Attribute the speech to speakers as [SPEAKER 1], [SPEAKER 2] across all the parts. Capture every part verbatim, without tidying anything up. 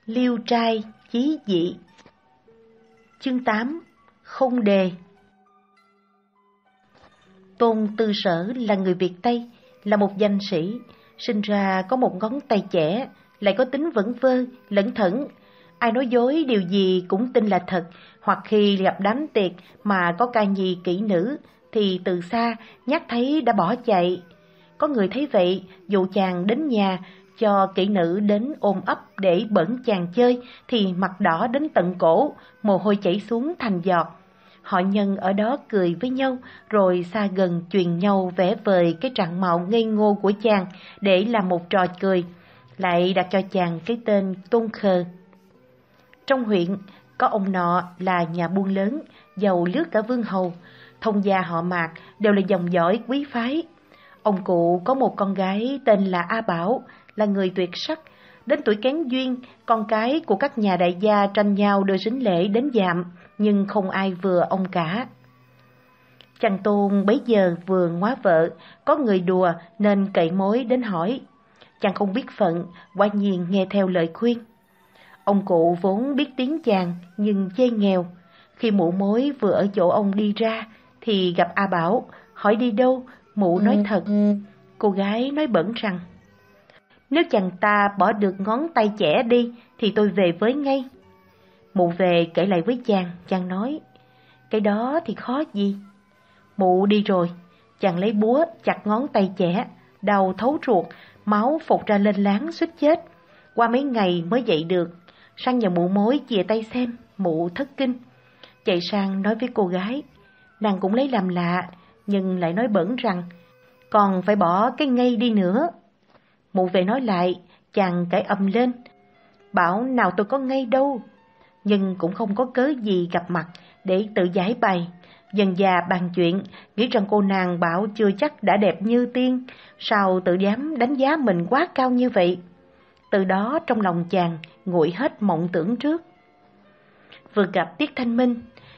[SPEAKER 1] Liêu trai chí dị. Chương tám. Không đề. Tôn Tư Sở là người Việt Tây, là một danh sĩ, sinh ra có một ngón tay chẻ, lại có tính vẩn vơ, lẩn thẩn. Ai nói dối điều gì cũng tin là thật, hoặc khi gặp đám tiệc mà có ca nhì kỹ nữ, thì từ xa nhát thấy đã bỏ chạy. Có người thấy vậy, dụ chàng đến nhà, cho kỹ nữ đến ôm ấp để bẩn chàng chơi, thì mặt đỏ đến tận cổ, mồ hôi chảy xuống thành giọt. Họ nhân ở đó cười với nhau, rồi xa gần truyền nhau vẽ vời cái trạng mạo ngây ngô của chàng để làm một trò cười, lại đặt cho chàng cái tên Tôn Khờ. Trong huyện, có ông nọ là nhà buôn lớn, giàu lướt cả vương hầu, thông gia họ Mạc đều là dòng dõi quý phái. Ông cụ có một con gái tên là A Bảo, là người tuyệt sắc. Đến tuổi kén duyên, con cái của các nhà đại gia tranh nhau đưa sính lễ đến dạm, nhưng không ai vừa ông cả. Chàng Tôn bấy giờ vừa ngóa vợ, có người đùa nên cậy mối đến hỏi. Chàng không biết phận, quả nhiên nghe theo lời khuyên. Ông cụ vốn biết tiếng chàng, nhưng chê nghèo. Khi mụ mối vừa ở chỗ ông đi ra, thì gặp A Bảo, hỏi đi đâu, mụ nói thật. Cô gái nói bẩn rằng, nếu chàng ta bỏ được ngón tay chẻ đi, thì tôi về với ngay. Mụ về kể lại với chàng, chàng nói, cái đó thì khó gì. Mụ đi rồi, chàng lấy búa chặt ngón tay chẻ, đau thấu ruột, máu phụt ra lên láng suýt chết. Qua mấy ngày mới dậy được, sang nhà mụ mối chìa tay xem, mụ thất kinh. Chạy sang nói với cô gái, nàng cũng lấy làm lạ, nhưng lại nói bẩn rằng, còn phải bỏ cái ngây đi nữa. Mụ về nói lại, chàng cãi ầm lên, bảo nào tôi có ngây đâu. Nhưng cũng không có cớ gì gặp mặt để tự giải bày. Dần già bàn chuyện, nghĩ rằng cô nàng bảo chưa chắc đã đẹp như tiên, sao tự dám đánh giá mình quá cao như vậy. Từ đó trong lòng chàng nguội hết mộng tưởng trước. Vừa gặp tiết thanh minh,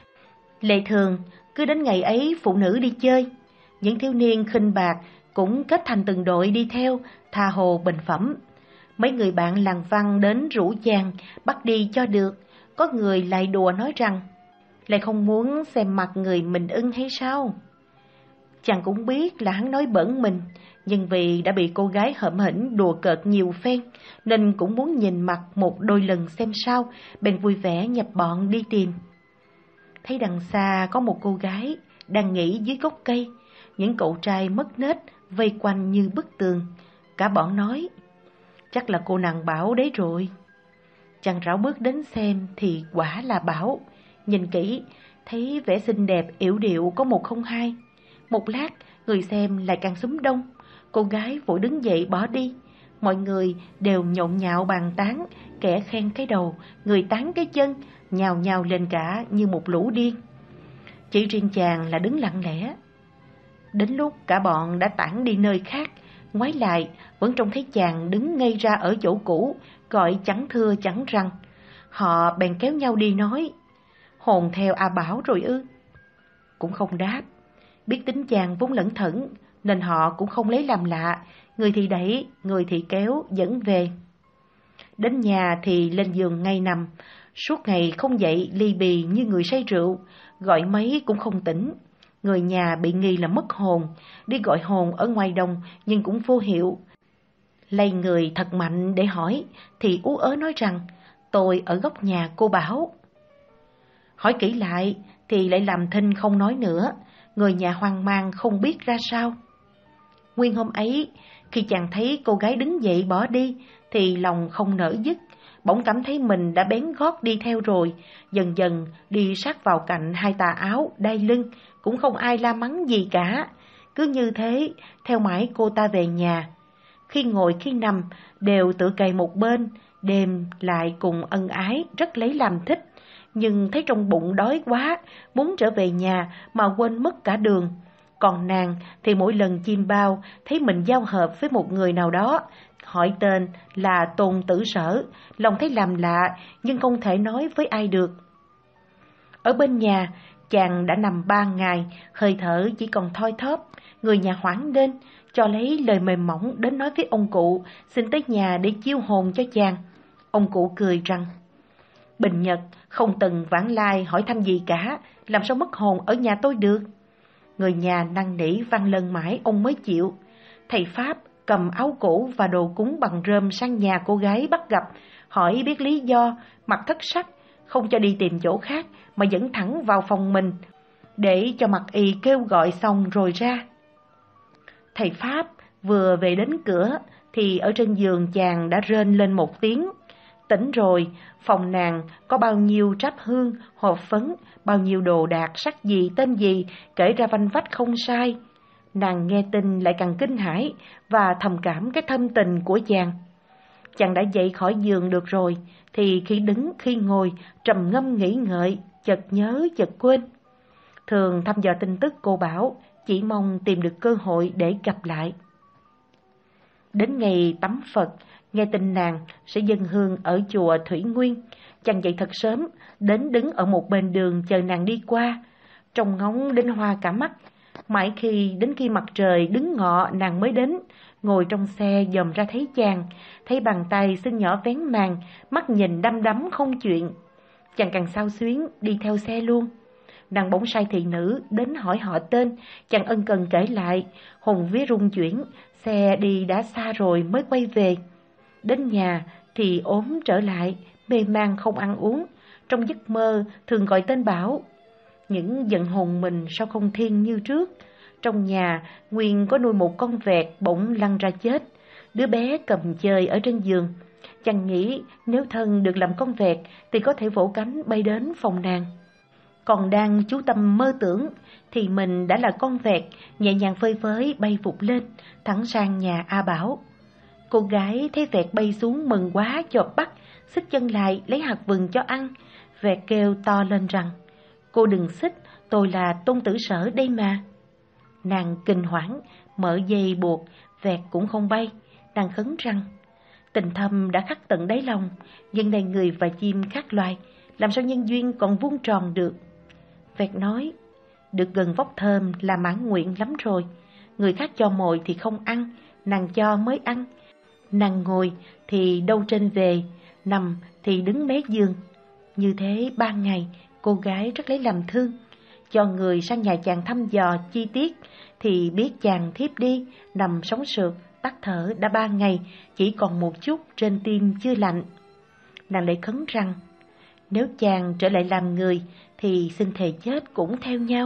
[SPEAKER 1] lệ thường cứ đến ngày ấy phụ nữ đi chơi, những thiếu niên khinh bạc cũng kết thành từng đội đi theo, tha hồ bình phẩm. Mấy người bạn làng văn đến rủ chàng bắt đi cho được. Có người lại đùa nói rằng, lại không muốn xem mặt người mình ưng hay sao? Chàng cũng biết là hắn nói bẩn mình, nhưng vì đã bị cô gái hậm hĩnh đùa cợt nhiều phen, nên cũng muốn nhìn mặt một đôi lần xem sao, bèn vui vẻ nhập bọn đi tìm. Thấy đằng xa có một cô gái đang nghỉ dưới gốc cây, những cậu trai mất nết vây quanh như bức tường. Cả bọn nói, chắc là cô nàng Bảo đấy rồi. Chàng rảo bước đến xem thì quả là Bảo. Nhìn kỹ, thấy vẻ xinh đẹp yểu điệu có một không hai. Một lát, người xem lại càng xúm đông. Cô gái vội đứng dậy bỏ đi. Mọi người đều nhộn nhạo bàn tán, kẻ khen cái đầu, người tán cái chân, nhào nhào lên cả như một lũ điên. Chỉ riêng chàng là đứng lặng lẽ. Đến lúc cả bọn đã tản đi nơi khác, ngoái lại vẫn trông thấy chàng đứng ngây ra ở chỗ cũ, gọi chẳng thưa chẳng rằng. Họ bèn kéo nhau đi nói, hồn theo A Bảo rồi ư? Cũng không đáp. Biết tính chàng vốn lẩn thẩn, nên họ cũng không lấy làm lạ, người thì đẩy, người thì kéo dẫn về. Đến nhà thì lên giường ngay nằm, suốt ngày không dậy ly bì như người say rượu, gọi mấy cũng không tỉnh. Người nhà bị nghi là mất hồn, đi gọi hồn ở ngoài đồng nhưng cũng vô hiệu. Lay người thật mạnh để hỏi, thì ú ớ nói rằng, tôi ở góc nhà cô Bảo. Hỏi kỹ lại, thì lại làm thinh không nói nữa, người nhà hoang mang không biết ra sao. Nguyên hôm ấy, khi chàng thấy cô gái đứng dậy bỏ đi, thì lòng không nỡ dứt, bỗng cảm thấy mình đã bén gót đi theo rồi, dần dần đi sát vào cạnh hai tà áo, đai lưng, cũng không ai la mắng gì cả. Cứ như thế, theo mãi cô ta về nhà. Khi ngồi khi nằm, đều tự cày một bên, đêm lại cùng ân ái, rất lấy làm thích. Nhưng thấy trong bụng đói quá, muốn trở về nhà mà quên mất cả đường. Còn nàng thì mỗi lần chim bao, thấy mình giao hợp với một người nào đó, hỏi tên là Tôn Tử Sở, lòng thấy làm lạ nhưng không thể nói với ai được. Ở bên nhà, chàng đã nằm ba ngày, hơi thở chỉ còn thoi thóp. Người nhà hoảng lên, cho lấy lời mềm mỏng đến nói với ông cụ, xin tới nhà để chiêu hồn cho chàng. Ông cụ cười rằng, Bình Nhật không từng vãng lai hỏi thăm gì cả, làm sao mất hồn ở nhà tôi được. Người nhà năn nỉ van lơn mãi ông mới chịu. Thầy Pháp cầm áo cũ và đồ cúng bằng rơm sang nhà cô gái bắt gặp, hỏi biết lý do, mặt thất sắc, không cho đi tìm chỗ khác mà dẫn thẳng vào phòng mình, để cho mặc y kêu gọi xong rồi ra. Thầy Pháp vừa về đến cửa thì ở trên giường chàng đã rên lên một tiếng. Tỉnh rồi, phòng nàng có bao nhiêu tráp hương, hộp phấn, bao nhiêu đồ đạc sắc gì tên gì, kể ra vanh vách không sai. Nàng nghe tin lại càng kinh hãi và thầm cảm cái thâm tình của chàng. Chàng đã dậy khỏi giường được rồi, thì khi đứng khi ngồi, trầm ngâm nghĩ ngợi, chợt nhớ chợt quên. Thường thăm dò tin tức cô Bảo, chỉ mong tìm được cơ hội để gặp lại. Đến ngày tắm Phật, nghe tin nàng sẽ dâng hương ở chùa Thủy Nguyên, chàng dậy thật sớm, đến đứng ở một bên đường chờ nàng đi qua, trông ngóng đến hoa cả mắt. Mãi khi đến khi mặt trời đứng ngọ nàng mới đến, ngồi trong xe dòm ra thấy chàng, thấy bàn tay xinh nhỏ vén màn, mắt nhìn đăm đắm không chuyện. Chàng càng xao xuyến đi theo xe luôn. Nàng bỗng sai thị nữ đến hỏi họ tên, chàng ân cần kể lại, hồn vía rung chuyển, xe đi đã xa rồi mới quay về. Đến nhà thì ốm trở lại, mê man không ăn uống, trong giấc mơ thường gọi tên Bảo. Những giận hồn mình sao không thiên như trước. Trong nhà Nguyên có nuôi một con vẹt bỗng lăn ra chết, đứa bé cầm chơi ở trên giường. Chàng nghĩ nếu thân được làm con vẹt thì có thể vỗ cánh bay đến phòng nàng. Còn đang chú tâm mơ tưởng thì mình đã là con vẹt, nhẹ nhàng phơi phới bay vụt lên, thẳng sang nhà A Bảo. Cô gái thấy vẹt bay xuống mừng quá chộp bắt, xích chân lại lấy hạt vừng cho ăn. Vẹt kêu to lên rằng, cô đừng xích, tôi là Tôn Tử Sở đây mà. Nàng kinh hoảng, mở dây buộc, vẹt cũng không bay. Nàng khấn rằng, tình thâm đã khắc tận đáy lòng, nhưng này người và chim khác loài, làm sao nhân duyên còn vuông tròn được. Vẹt nói, được gần vóc thơm là mãn nguyện lắm rồi. Người khác cho mồi thì không ăn, nàng cho mới ăn. Nàng ngồi thì đâu trên về, nằm thì đứng mé giường. Như thế ba ngày, cô gái rất lấy làm thương. Cho người sang nhà chàng thăm dò chi tiết, thì biết chàng thiếp đi, nằm sóng sượt, tắt thở đã ba ngày, chỉ còn một chút trên tim chưa lạnh. Nàng lại khấn rằng, nếu chàng trở lại làm người, thì xin thề chết cũng theo nhau.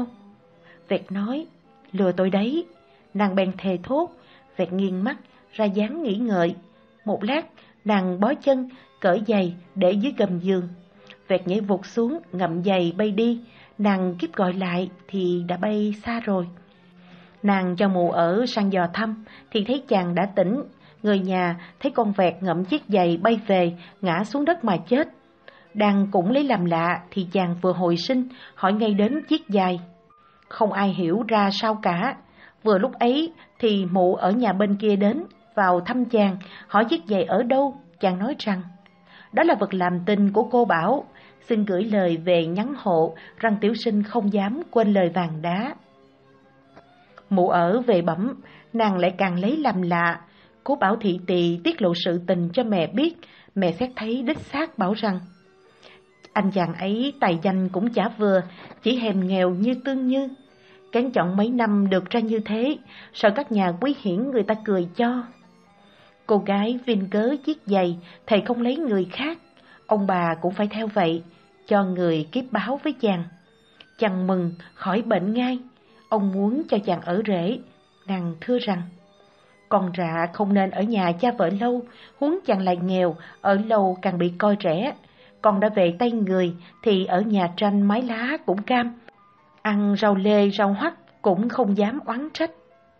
[SPEAKER 1] Vẹt nói, lừa tôi đấy. Nàng bèn thề thốt. Vẹt nghiêng mắt ra dáng nghĩ ngợi. Một lát nàng bó chân, cởi giày để dưới gầm giường. Vẹt nhảy vụt xuống, ngậm giày bay đi. Nàng kíp gọi lại thì đã bay xa rồi. Nàng cho mụ ở sang dò thăm thì thấy chàng đã tỉnh. Người nhà thấy con vẹt ngậm chiếc giày bay về, ngã xuống đất mà chết. Đang cũng lấy làm lạ thì chàng vừa hồi sinh, hỏi ngay đến chiếc giày. Không ai hiểu ra sao cả. Vừa lúc ấy thì mụ ở nhà bên kia đến, vào thăm chàng, hỏi chiếc giày ở đâu. Chàng nói rằng, đó là vật làm tinh của cô Bảo, xin gửi lời về nhắn hộ rằng tiểu sinh không dám quên lời vàng đá. Mụ ở về bẩm, nàng lại càng lấy làm lạ. Cố Bảo thị tỳ tiết lộ sự tình cho mẹ biết. Mẹ xét thấy đích xác bảo rằng, anh chàng ấy tài danh cũng chả vừa, chỉ hèm nghèo như Tương Như. Kén chọn mấy năm được ra như thế, sợ các nhà quý hiển người ta cười cho. Cô gái vin cớ chiếc giày, thầy không lấy người khác. Ông bà cũng phải theo vậy, cho người kiếp báo với chàng. Chàng mừng, khỏi bệnh ngay. Ông muốn cho chàng ở rể. Nàng thưa rằng, con rạ không nên ở nhà cha vợ lâu, huống chàng lại nghèo, ở lâu càng bị coi rẻ. Con đã về tay người thì ở nhà tranh mái lá cũng cam, ăn rau lê rau hoắc cũng không dám oán trách.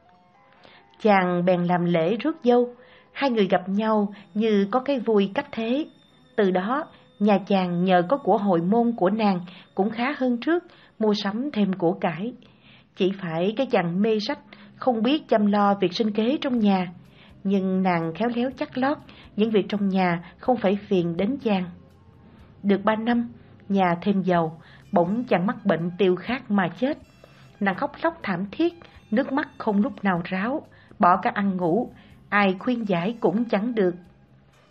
[SPEAKER 1] Chàng bèn làm lễ rước dâu, hai người gặp nhau như có cái vui cách thế. Từ đó nhà chàng nhờ có của hội môn của nàng cũng khá hơn trước, mua sắm thêm của cải. Chỉ phải cái chàng mê sách, không biết chăm lo việc sinh kế trong nhà. Nhưng nàng khéo léo chắc lót, những việc trong nhà không phải phiền đến chàng. Được ba năm, nhà thêm giàu, bỗng chàng mắc bệnh tiêu khát mà chết. Nàng khóc lóc thảm thiết, nước mắt không lúc nào ráo, bỏ cả ăn ngủ, ai khuyên giải cũng chẳng được.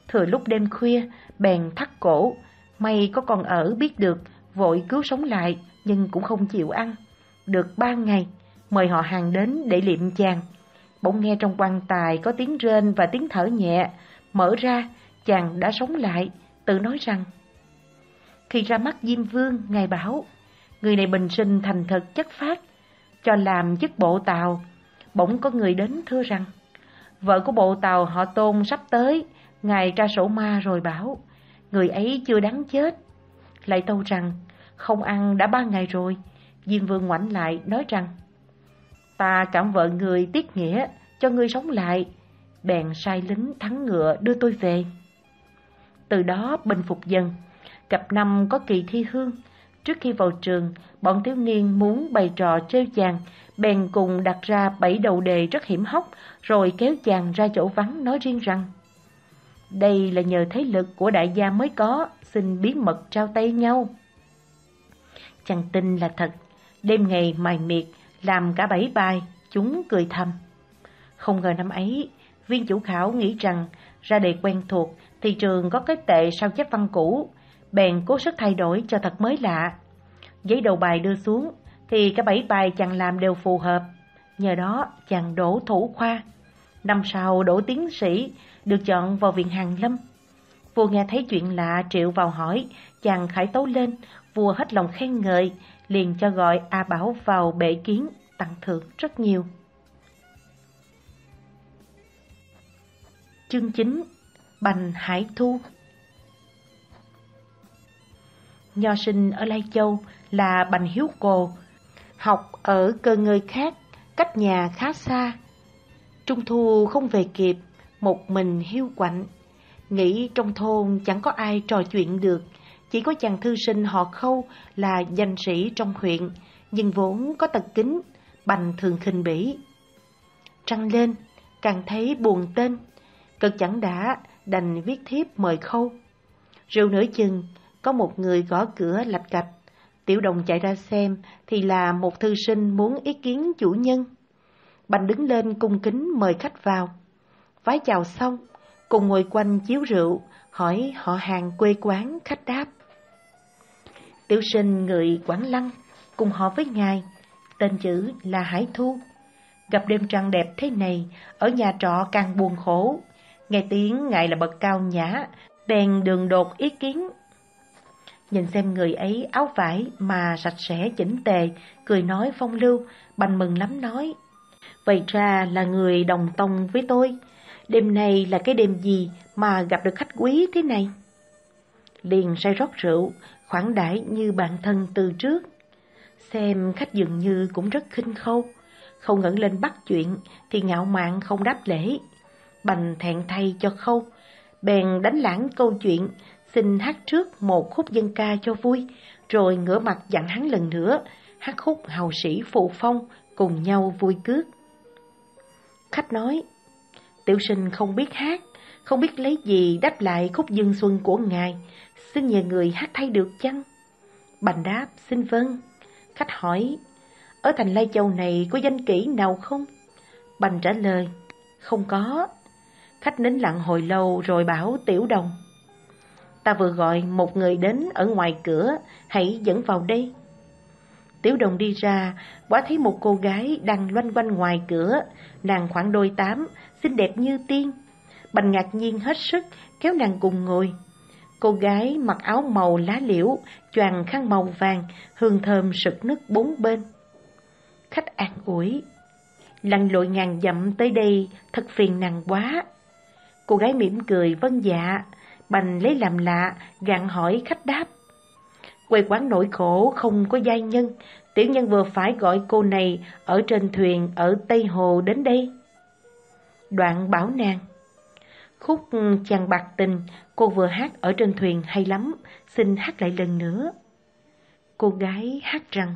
[SPEAKER 1] Thừa lúc đêm khuya, bèn thắt cổ. May có con ở biết được, vội cứu sống lại, nhưng cũng không chịu ăn. Được ba ngày, mời họ hàng đến để liệm chàng. Bỗng nghe trong quan tài có tiếng rên và tiếng thở nhẹ. Mở ra, chàng đã sống lại, tự nói rằng: khi ra mắt Diêm Vương, ngài bảo người này bình sinh thành thật chất phác, cho làm chức bộ tàu. Bỗng có người đến thưa rằng vợ của bộ tàu họ Tôn sắp tới, ngài tra sổ ma rồi bảo người ấy chưa đáng chết. Lại tâu rằng không ăn đã ba ngày rồi. Diêm Vương ngoảnh lại nói rằng: ta cảm vợ người tiết nghĩa, cho ngươi sống lại. Bèn sai lính thắng ngựa đưa tôi về. Từ đó bình phục dần. Cặp năm có kỳ thi hương. Trước khi vào trường, bọn thiếu niên muốn bày trò trêu chàng, bèn cùng đặt ra bảy đầu đề rất hiểm hóc, rồi kéo chàng ra chỗ vắng nói riêng rằng: đây là nhờ thế lực của đại gia mới có, xin bí mật trao tay nhau. Chàng tin là thật, đêm ngày mài miệt, làm cả bảy bài, chúng cười thầm. Không ngờ năm ấy, viên chủ khảo nghĩ rằng ra đề quen thuộc thì trường có cái tệ sao chép văn cũ, bèn cố sức thay đổi cho thật mới lạ. Giấy đầu bài đưa xuống thì cả bảy bài chàng làm đều phù hợp, nhờ đó chàng đỗ thủ khoa. Năm sau đỗ tiến sĩ, được chọn vào viện Hàn Lâm. Vua nghe thấy chuyện lạ triệu vào hỏi, chàng khải tấu lên, vua hết lòng khen ngợi, liền cho gọi A Bảo vào bệ kiến, tặng thưởng rất nhiều. Chương chín. Bành Hải Thu. Nho sinh ở Lai Châu là Bành Hiếu Cồ, học ở cơ ngơi khác, cách nhà khá xa. Trung thu không về kịp, một mình hiu quạnh. Nghĩ trong thôn chẳng có ai trò chuyện được, chỉ có chàng thư sinh họ Khâu là danh sĩ trong huyện, nhưng vốn có tật kính, Bành thường khinh bỉ. Trăng lên, càng thấy buồn tên, cực chẳng đã, đành viết thiếp mời Khâu. Rượu nửa chừng, có một người gõ cửa lạch cạch. Tiểu đồng chạy ra xem thì là một thư sinh muốn ý kiến chủ nhân. Bành đứng lên cung kính mời khách vào. Vái chào xong, cùng ngồi quanh chiếu rượu, hỏi họ hàng quê quán. Khách đáp: tiểu sinh người Quảng Lăng, cùng họ với ngài, tên chữ là Hải Thu. Gặp đêm trăng đẹp thế này, ở nhà trọ càng buồn khổ. Nghe tiếng ngài là bậc cao nhã, bèn đường đột ý kiến. Nhìn xem người ấy áo vải mà sạch sẽ chỉnh tề, cười nói phong lưu, Bành mừng lắm nói: vậy ra là người đồng tông với tôi. Đêm này là cái đêm gì mà gặp được khách quý thế này? Liền say rót rượu, khoản đãi như bạn thân từ trước. Xem khách dường như cũng rất khinh Khâu, Khâu ngẩng lên bắt chuyện thì ngạo mạn không đáp lễ. Bành thẹn thay cho Khâu, bèn đánh lãng câu chuyện, xin hát trước một khúc dân ca cho vui, rồi ngửa mặt dặn hắn lần nữa hát khúc hào sĩ phụ phong, cùng nhau vui cướt. Khách nói: tiểu sinh không biết hát, không biết lấy gì đáp lại khúc dương xuân của ngài, xin nhờ người hát thay được chăng? Bành đáp: xin vâng. Khách hỏi: ở thành Lai Châu này có danh kỹ nào không? Bành trả lời: không có. Khách nín lặng hồi lâu rồi bảo tiểu đồng: ta vừa gọi một người đến ở ngoài cửa, hãy dẫn vào đây. Tiểu đồng đi ra, quả thấy một cô gái đang loanh quanh ngoài cửa, nàng khoảng đôi tám, xinh đẹp như tiên. Bành ngạc nhiên hết sức, kéo nàng cùng ngồi. Cô gái mặc áo màu lá liễu, choàng khăn màu vàng, hương thơm sực nức bốn bên. Khách an ủi: lặn lội ngàn dặm tới đây, thật phiền nàng quá. Cô gái mỉm cười vâng dạ. Bành lấy làm lạ, gặng hỏi. Khách đáp: quê quán nỗi khổ không có giai nhân, tiểu nhân vừa phải gọi cô này ở trên thuyền ở Tây Hồ đến đây. Đoạn bảo nàng: khúc Chàng Bạc Tình cô vừa hát ở trên thuyền hay lắm, xin hát lại lần nữa. Cô gái hát rằng: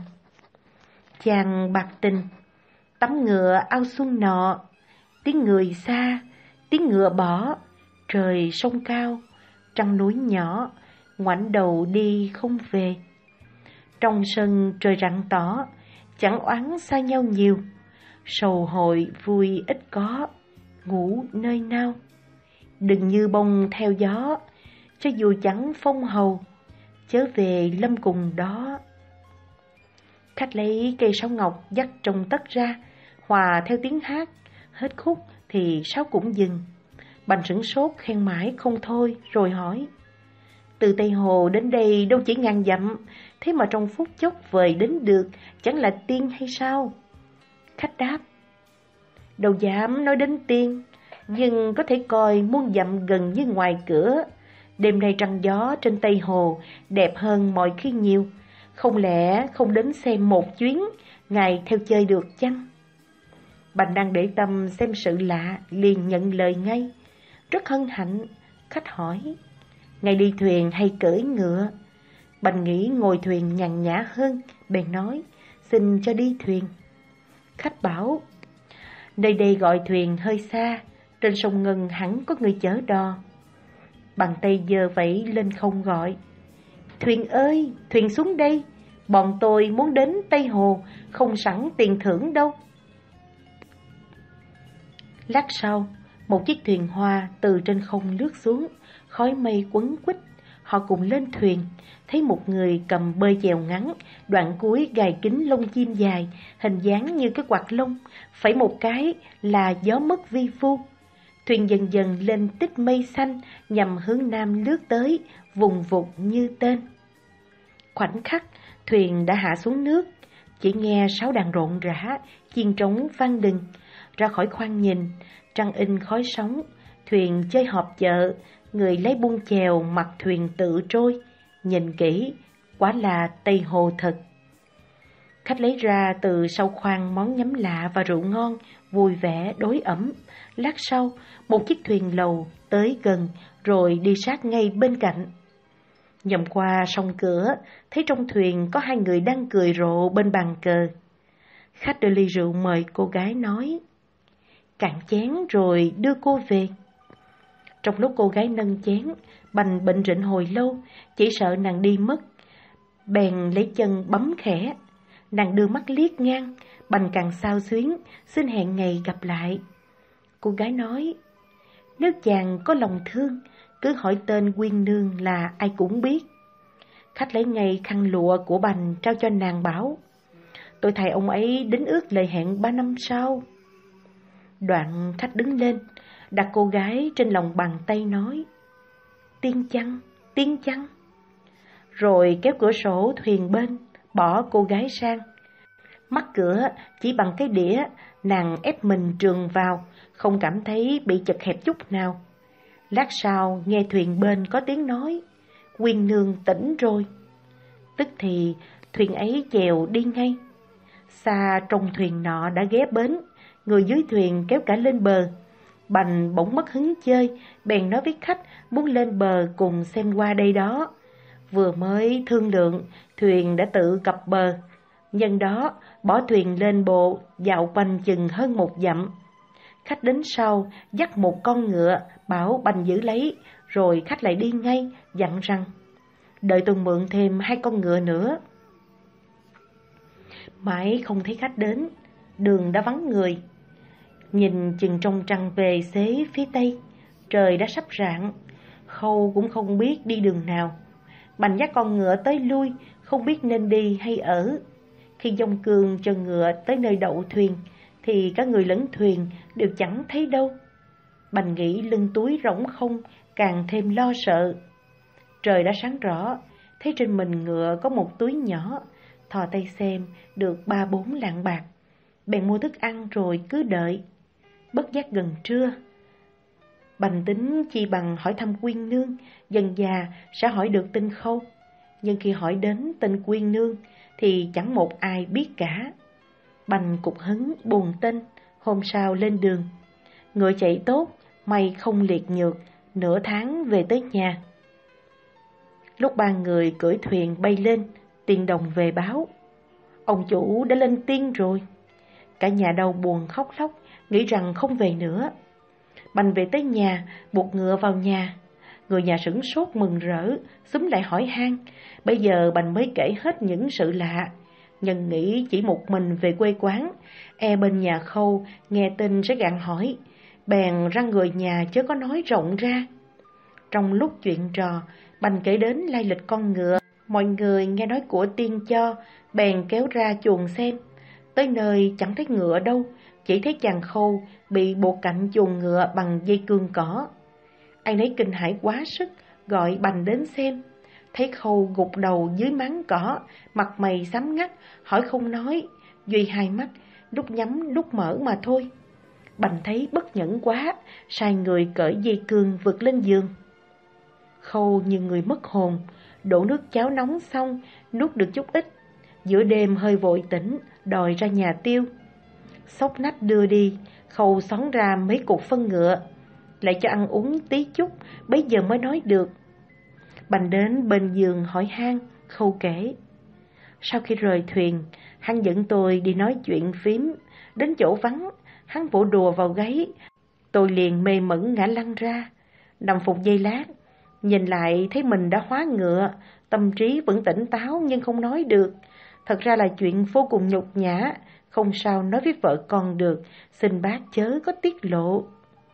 [SPEAKER 1] chàng bạc tình, tắm ngựa ao xuân nọ, tiếng người xa, tiếng ngựa bỏ, trời sông cao, trăng núi nhỏ, ngoảnh đầu đi không về. Trong sân trời rạng tỏ, chẳng oán xa nhau nhiều, sầu hội vui ít có, ngủ nơi nào. đừng như bông theo gió, cho dù chẳng phong hầu, chớ về lâm cùng đó. Khách lấy cây sáo ngọc dắt trong tất ra, hòa theo tiếng hát, hết khúc thì sáo cũng dừng. Bành sửng sốt khen mãi không thôi, rồi hỏi: từ Tây Hồ đến đây đâu chỉ ngàn dặm, thế mà trong phút chốc vời đến được, chẳng là tiên hay sao? Khách đáp: đâu dám nói đến tiên, nhưng có thể coi muôn dặm gần như ngoài cửa. Đêm nay trăng gió trên Tây Hồ đẹp hơn mọi khi nhiều, không lẽ không đến xem một chuyến, ngài theo chơi được chăng? Bành đang để tâm xem sự lạ, liền nhận lời ngay: rất hân hạnh. Khách hỏi: ngài đi thuyền hay cưỡi ngựa? Bành nghĩ ngồi thuyền nhàn nhã hơn, bèn nói: xin cho đi thuyền. Khách bảo: nơi đây gọi thuyền hơi xa, trên sông Ngân hẳn có người chở đò. Bàn tay giơ vẫy lên không gọi: thuyền ơi, thuyền xuống đây, bọn tôi muốn đến Tây Hồ, không sẵn tiền thưởng đâu. Lát sau, một chiếc thuyền hoa từ trên không lướt xuống, khói mây quấn quýt. Họ cùng lên thuyền, thấy một người cầm bơi chèo ngắn, đoạn cuối gài kính lông chim dài, hình dáng như cái quạt lông, phẩy một cái là gió mất vi vu. Thuyền dần dần lên tích mây xanh, nhằm hướng nam lướt tới, vùng vụt như tên. Khoảnh khắc, thuyền đã hạ xuống nước, chỉ nghe sáo đàn rộn rã, chiên trống vang đừng. Ra khỏi khoang nhìn, trăng in khói sóng, thuyền chơi họp chợ, người lấy buông chèo mặt thuyền tự trôi. Nhìn kỹ, quả là Tây Hồ thật. Khách lấy ra từ sau khoang món nhắm lạ và rượu ngon, vui vẻ đối ẩm. Lát sau, một chiếc thuyền lầu tới gần, rồi đi sát ngay bên cạnh. Nhầm qua sông cửa, thấy trong thuyền có hai người đang cười rộ bên bàn cờ. Khách đưa ly rượu mời cô gái, nói: cạn chén rồi đưa cô về. Trong lúc cô gái nâng chén, Bành bệnh rịnh hồi lâu, chỉ sợ nàng đi mất, bèn lấy chân bấm khẽ. Nàng đưa mắt liếc ngang, Bành càng xao xuyến, xin hẹn ngày gặp lại. Cô gái nói: nếu chàng có lòng thương, cứ hỏi tên Quyên Nương là ai cũng biết. Khách lấy ngay khăn lụa của Bành trao cho nàng, bảo: tôi thầy ông ấy đính ước lời hẹn ba năm sau. Đoạn khách đứng lên, đặt cô gái trên lòng bàn tay, nói: tiên chăng, tiên chăng. Rồi kéo cửa sổ thuyền bên, bỏ cô gái sang. Mắt cửa chỉ bằng cái đĩa, nàng ép mình trườn vào, không cảm thấy bị chật hẹp chút nào. Lát sau nghe thuyền bên có tiếng nói: Quyên Nương tỉnh rồi. Tức thì thuyền ấy chèo đi ngay. Xa trong thuyền nọ đã ghé bến, người dưới thuyền kéo cả lên bờ. Bành bỗng mất hứng chơi, bèn nói với khách muốn lên bờ cùng xem qua đây đó. Vừa mới thương lượng, thuyền đã tự cập bờ. Nhân đó bỏ thuyền lên bộ, dạo quanh chừng hơn một dặm. Khách đến sau, dắt một con ngựa, bảo Bành giữ lấy, rồi khách lại đi ngay, dặn rằng: đợi tôi mượn thêm hai con ngựa nữa. Mãi không thấy khách đến, đường đã vắng người. Nhìn chừng trong trăng về xế phía tây, trời đã sắp rạng, Khâu cũng không biết đi đường nào. Bành dắt con ngựa tới lui, không biết nên đi hay ở. Khi dông cương cho ngựa tới nơi đậu thuyền, thì cả người lẫn thuyền đều chẳng thấy đâu. Bành nghĩ lưng túi rỗng không, càng thêm lo sợ. Trời đã sáng rõ, thấy trên mình ngựa có một túi nhỏ, thò tay xem được ba bốn lạng bạc. Bèn mua thức ăn rồi cứ đợi. Bất giác gần trưa, Bành tính chi bằng hỏi thăm Quyên Nương, dần già sẽ hỏi được tin Khâu. Nhưng khi hỏi đến tên Quyên Nương thì chẳng một ai biết cả. Bành cục hứng buồn tên, hôm sau lên đường. Ngựa chạy tốt, may không liệt nhược, nửa tháng về tới nhà. Lúc ba người cưỡi thuyền bay lên, tiền đồng về báo: ông chủ đã lên tiên rồi. Cả nhà đau buồn khóc lóc, nghĩ rằng không về nữa. Bành về tới nhà, buộc ngựa vào nhà. Người nhà sửng sốt mừng rỡ, xúm lại hỏi han. Bây giờ Bành mới kể hết những sự lạ. Nhân nghĩ chỉ một mình về quê quán, e bên nhà Khâu nghe tin sẽ gặng hỏi. bèn ra người nhà chớ có nói rộng ra. Trong lúc chuyện trò, Bành kể đến lai lịch con ngựa. Mọi người nghe nói của tiên cho, bèn kéo ra chuồng xem. Tới nơi chẳng thấy ngựa đâu, chỉ thấy chàng Khâu bị buộc cạnh chuồng ngựa bằng dây cương cỏ. Ai nấy kinh hãi quá sức, gọi Bành đến xem. Thấy Khâu gục đầu dưới máng cỏ, mặt mày xám ngắt, hỏi không nói, duy hai mắt, lúc nhắm lúc mở mà thôi. Bành thấy bất nhẫn quá, sai người cởi dây cương vượt lên giường. Khâu như người mất hồn, đổ nước cháo nóng xong, nuốt được chút ít. Giữa đêm hơi vội tỉnh, đòi ra nhà tiêu. Xốc nách đưa đi, Khâu xón ra mấy cục phân ngựa, lại cho ăn uống tí chút, bấy giờ mới nói được. Bành đến bên giường hỏi han, Khâu kể. Sau khi rời thuyền, hắn dẫn tôi đi nói chuyện phím, đến chỗ vắng, hắn vỗ đùa vào gáy. Tôi liền mê mẩn ngã lăn ra, nằm phục giây lát, nhìn lại thấy mình đã hóa ngựa, tâm trí vẫn tỉnh táo nhưng không nói được. Thật ra là chuyện vô cùng nhục nhã, không sao nói với vợ con được, xin bác chớ có tiết lộ.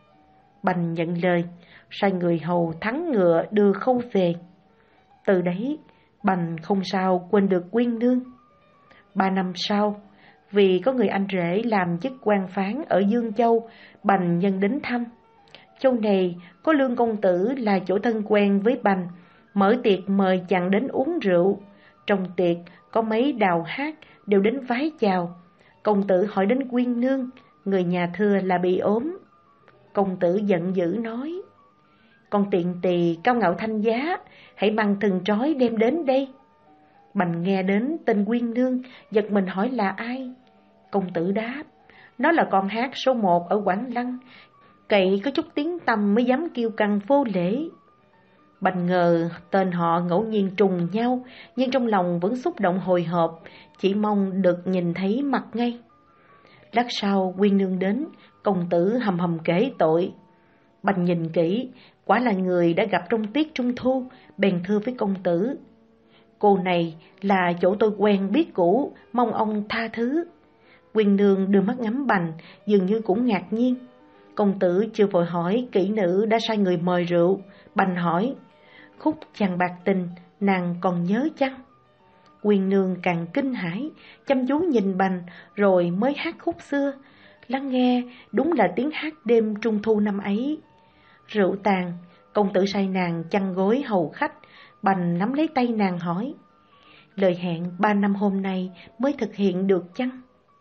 [SPEAKER 1] Bành nhận lời, sai người hầu thắng ngựa đưa Khâu về. Từ đấy, Bành không sao quên được Quyên Nương. Ba năm sau, vì có người anh rể làm chức quan phán ở Dương Châu, Bành nhân đến thăm. Châu này có Lương công tử là chỗ thân quen với Bành, mở tiệc mời chàng đến uống rượu. Trong tiệc có mấy đào hát đều đến vái chào. Công tử hỏi đến Quyên Nương, người nhà thưa là bị ốm. Công tử giận dữ nói, con tiện tỳ cao ngạo thanh giá, hãy mang thừng trói đem đến đây. Bành nghe đến tên Quyên Nương, giật mình hỏi là ai. Công tử đáp, nó là con hát số một ở Quảng Lăng, cậy có chút tiếng tăm mới dám kiêu căng vô lễ. Bành ngờ tên họ ngẫu nhiên trùng nhau, nhưng trong lòng vẫn xúc động hồi hộp, chỉ mong được nhìn thấy mặt ngay. Lát sau Quyên Nương đến, công tử hầm hầm kể tội. Bành nhìn kỹ, quả là người đã gặp trong tiết trung thu, bèn thưa với công tử. Cô này là chỗ tôi quen biết cũ, mong ông tha thứ. Quyên Nương đưa mắt ngắm Bành, dường như cũng ngạc nhiên. Công tử chưa vội hỏi kỹ nữ đã sai người mời rượu. Bành hỏi, khúc chàng bạc tình, nàng còn nhớ chăng? Quyên Nương càng kinh hãi, chăm chú nhìn Bành, rồi mới hát khúc xưa. Lắng nghe, đúng là tiếng hát đêm trung thu năm ấy. Rượu tàn, công tử sai nàng chăn gối hầu khách. Bành nắm lấy tay nàng hỏi, lời hẹn ba năm hôm nay mới thực hiện được chăng?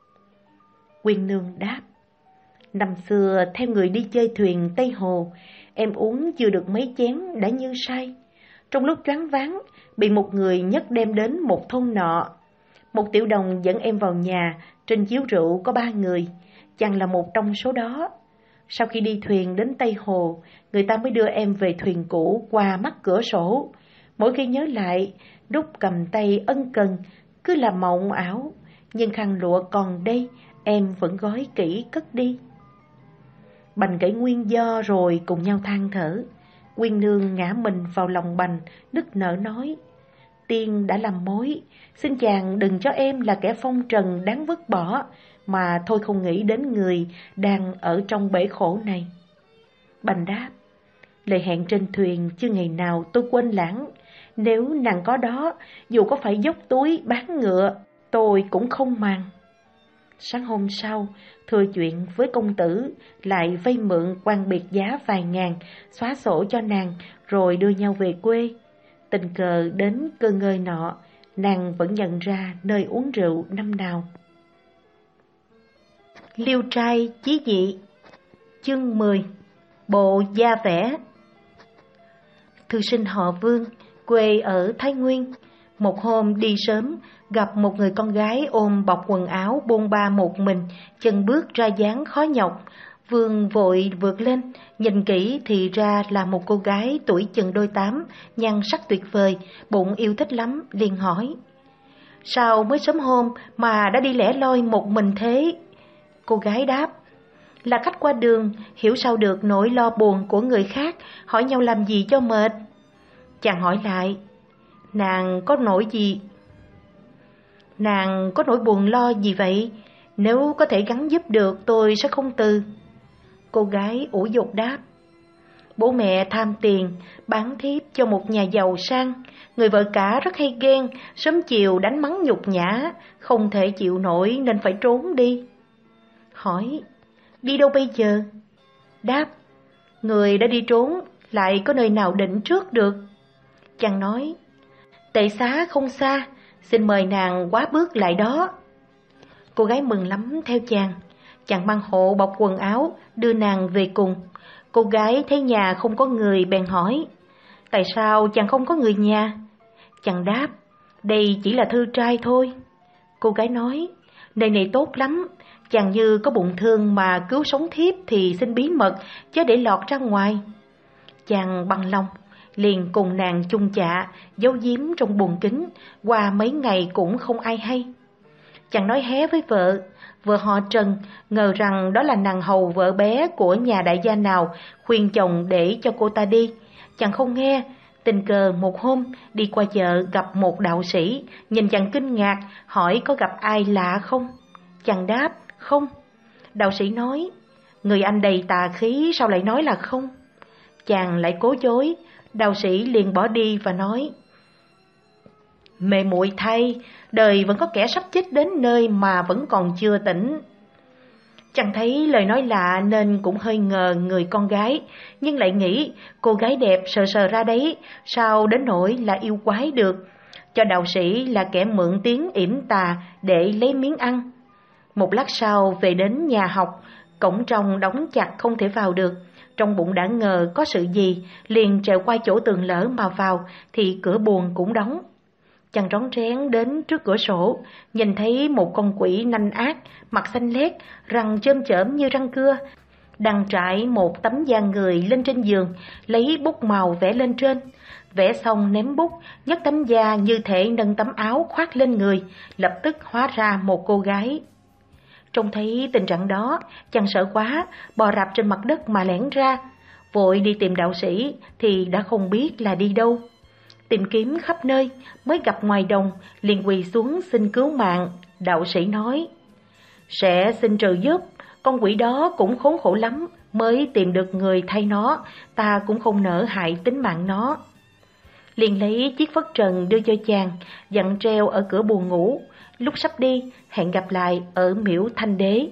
[SPEAKER 1] Quyên Nương đáp, năm xưa theo người đi chơi thuyền Tây Hồ, em uống chưa được mấy chén đã như say. Trong lúc choáng váng, bị một người nhấc đem đến một thôn nọ. Một tiểu đồng dẫn em vào nhà, trên chiếu rượu có ba người, chàng là một trong số đó. Sau khi đi thuyền đến Tây Hồ, người ta mới đưa em về thuyền cũ qua mắt cửa sổ. Mỗi khi nhớ lại, lúc cầm tay ân cần, cứ là mộng ảo, nhưng khăn lụa còn đây, em vẫn gói kỹ cất đi. Bành kể nguyên do rồi cùng nhau than thở. Quyên Nương ngã mình vào lòng Bành, nức nở nói, tiên đã làm mối, xin chàng đừng cho em là kẻ phong trần đáng vứt bỏ, mà thôi không nghĩ đến người đang ở trong bể khổ này. Bành đáp, lời hẹn trên thuyền chưa ngày nào tôi quên lãng. Nếu nàng có đó, dù có phải dốc túi bán ngựa, tôi cũng không màng. Sáng hôm sau, thừa chuyện với công tử, lại vay mượn quan biệt giá vài ngàn, xóa sổ cho nàng, rồi đưa nhau về quê. Tình cờ đến cơ ngơi nọ, nàng vẫn nhận ra nơi uống rượu năm nào. Liêu trai chí dị. Chương mười. Bộ da vẽ. Thư sinh họ Vương, quê ở Thái Nguyên. Một hôm đi sớm, gặp một người con gái ôm bọc quần áo bôn ba một mình, chân bước ra dáng khó nhọc. Vương vội vượt lên, nhìn kỹ thì ra là một cô gái tuổi chừng đôi tám, nhan sắc tuyệt vời, bụng yêu thích lắm, liền hỏi. Sao mới sớm hôm mà đã đi lẻ loi một mình thế? Cô gái đáp, là khách qua đường, hiểu sao được nỗi lo buồn của người khác, hỏi nhau làm gì cho mệt. Chàng hỏi lại, nàng có nỗi gì? Nàng có nỗi buồn lo gì vậy? Nếu có thể gắng giúp được tôi sẽ không từ. Cô gái ủ dột đáp: Bố mẹ tham tiền, bán thiếp cho một nhà giàu sang. Người vợ cả rất hay ghen, sớm chiều đánh mắng nhục nhã, không thể chịu nổi nên phải trốn đi. Hỏi: Đi đâu bây giờ? Đáp: Người đã đi trốn, lại có nơi nào định trước được? Chàng nói: Tệ xá không xa, xin mời nàng quá bước lại đó. Cô gái mừng lắm theo chàng. Chàng mang hộ bọc quần áo, đưa nàng về cùng. Cô gái thấy nhà không có người bèn hỏi: Tại sao chàng không có người nhà? Chàng đáp: Đây chỉ là thư trai thôi. Cô gái nói: Nơi này tốt lắm, chàng như có bụng thương mà cứu sống thiếp thì xin bí mật, chớ để lọt ra ngoài. Chàng bằng lòng, liền cùng nàng chung chạ, giấu giếm trong buồng kính, qua mấy ngày cũng không ai hay. Chàng nói hé với vợ, vợ họ Trần, ngờ rằng đó là nàng hầu vợ bé của nhà đại gia nào, khuyên chồng để cho cô ta đi. Chàng không nghe. Tình cờ một hôm đi qua chợ gặp một đạo sĩ, nhìn chàng kinh ngạc, hỏi có gặp ai lạ không. Chàng đáp: Không. Đạo sĩ nói: Người anh đầy tà khí, sao lại nói là không? Chàng lại cố chối. Đạo sĩ liền bỏ đi và nói: Mê muội thay, đời vẫn có kẻ sắp chết đến nơi mà vẫn còn chưa tỉnh. Chàng thấy lời nói lạ nên cũng hơi ngờ người con gái, nhưng lại nghĩ cô gái đẹp sờ sờ ra đấy, sao đến nỗi là yêu quái được, cho đạo sĩ là kẻ mượn tiếng yểm tà để lấy miếng ăn. Một lát sau về đến nhà học, cổng trong đóng chặt không thể vào được. Trong bụng đã ngờ có sự gì, liền trèo qua chỗ tường lỡ mà vào, thì cửa buồng cũng đóng. Chàng rón rén đến trước cửa sổ, nhìn thấy một con quỷ nanh ác, mặt xanh lét, răng chơm chởm như răng cưa, đang trải một tấm da người lên trên giường, lấy bút màu vẽ lên trên. Vẽ xong ném bút, nhấc tấm da như thể nâng tấm áo khoác lên người, lập tức hóa ra một cô gái. Trông thấy tình trạng đó, chàng sợ quá, bò rạp trên mặt đất mà lẻn ra, vội đi tìm đạo sĩ thì đã không biết là đi đâu. Tìm kiếm khắp nơi, mới gặp ngoài đồng, liền quỳ xuống xin cứu mạng. Đạo sĩ nói: Sẽ xin trừ giúp, con quỷ đó cũng khốn khổ lắm, mới tìm được người thay nó, ta cũng không nỡ hại tính mạng nó. Liền lấy chiếc phất trần đưa cho chàng, dặn treo ở cửa buồng ngủ, lúc sắp đi hẹn gặp lại ở miễu Thanh Đế.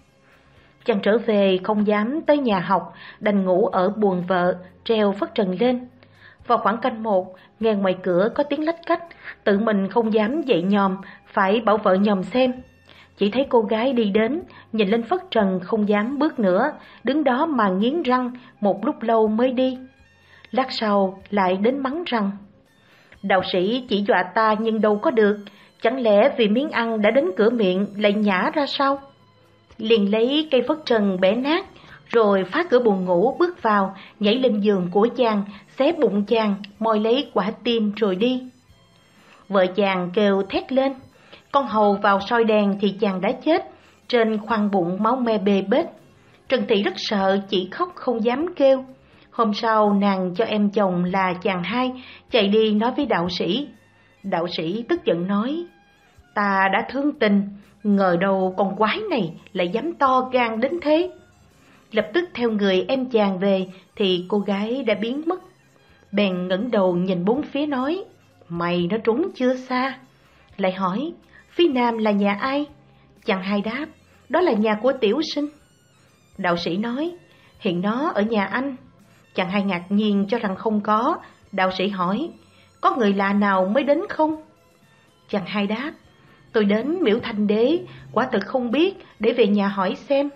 [SPEAKER 1] Chàng trở về không dám tới nhà học, đành ngủ ở buồng vợ, treo phất trần lên. Vào khoảng canh một, nghe ngoài cửa có tiếng lách cách, tự mình không dám dậy nhòm, phải bảo vợ nhòm xem. Chỉ thấy cô gái đi đến, nhìn lên phất trần không dám bước nữa, đứng đó mà nghiến răng, một lúc lâu mới đi. Lát sau lại đến mắng rằng: Đạo sĩ chỉ dọa ta nhưng đâu có được, chẳng lẽ vì miếng ăn đã đến cửa miệng lại nhả ra sao? Liền lấy cây phất trần bẻ nát, rồi phá cửa buồng ngủ bước vào, nhảy lên giường của chàng, xé bụng chàng, moi lấy quả tim rồi đi. Vợ chàng kêu thét lên. Con hầu vào soi đèn thì chàng đã chết, trên khoang bụng máu me bê bết. Trần Thị rất sợ, chỉ khóc không dám kêu. Hôm sau nàng cho em chồng là chàng hai chạy đi nói với đạo sĩ. Đạo sĩ tức giận nói: Ta đã thương tình, ngờ đâu con quái này lại dám to gan đến thế. Lập tức theo người em chàng về thì cô gái đã biến mất. Bèn ngẩng đầu nhìn bốn phía nói: Mày nó trốn chưa xa. Lại hỏi: Phía nam là nhà ai? Chàng hai đáp: Đó là nhà của tiểu sinh. Đạo sĩ nói: Hiện nó ở nhà anh. Chàng hai ngạc nhiên cho rằng không có. Đạo sĩ hỏi: Có người lạ nào mới đến không? Chàng hai đáp: Tôi đến miễu Thanh Đế, quả thực không biết, để về nhà hỏi xem.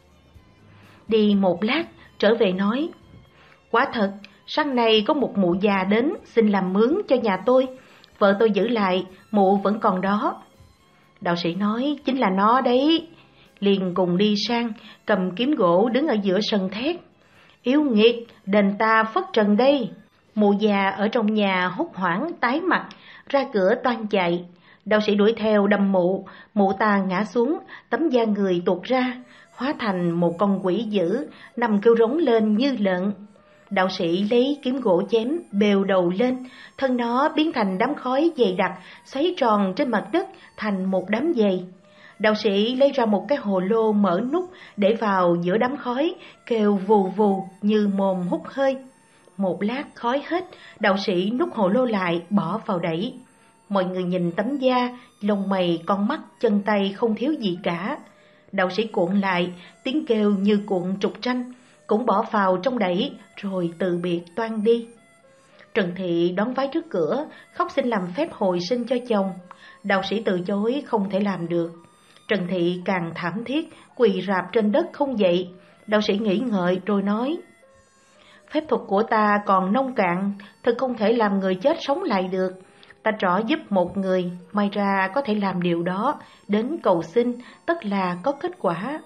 [SPEAKER 1] Đi một lát trở về nói: Quả thật, sáng nay có một mụ già đến xin làm mướn cho nhà tôi. Vợ tôi giữ lại, mụ vẫn còn đó. Đạo sĩ nói: Chính là nó đấy. Liền cùng đi sang, cầm kiếm gỗ đứng ở giữa sân thét: Yêu nghiệt, đền ta phất trần đây. Mụ già ở trong nhà hốt hoảng tái mặt, ra cửa toan chạy. Đạo sĩ đuổi theo đâm mụ, mụ ta ngã xuống, tấm da người tuột ra, hóa thành một con quỷ dữ, nằm kêu rống lên như lợn. Đạo sĩ lấy kiếm gỗ chém, bều đầu lên, thân nó biến thành đám khói dày đặc, xoáy tròn trên mặt đất thành một đám dày. Đạo sĩ lấy ra một cái hồ lô mở nút để vào giữa đám khói, kêu vù vù như mồm hút hơi. Một lát khói hết, đạo sĩ nút hồ lô lại, bỏ vào đẩy. Mọi người nhìn tấm da, lông mày, con mắt, chân tay không thiếu gì cả. Đạo sĩ cuộn lại, tiếng kêu như cuộn trục tranh, cũng bỏ vào trong đẩy, rồi từ biệt toan đi. Trần Thị đón vái trước cửa, khóc xin làm phép hồi sinh cho chồng. Đạo sĩ từ chối không thể làm được. Trần Thị càng thảm thiết, quỳ rạp trên đất không dậy. Đạo sĩ nghĩ ngợi rồi nói: phép thuật của ta còn nông cạn, thật không thể làm người chết sống lại được. Ta trỏ giúp một người, may ra có thể làm điều đó, đến cầu xin, tất là có kết quả.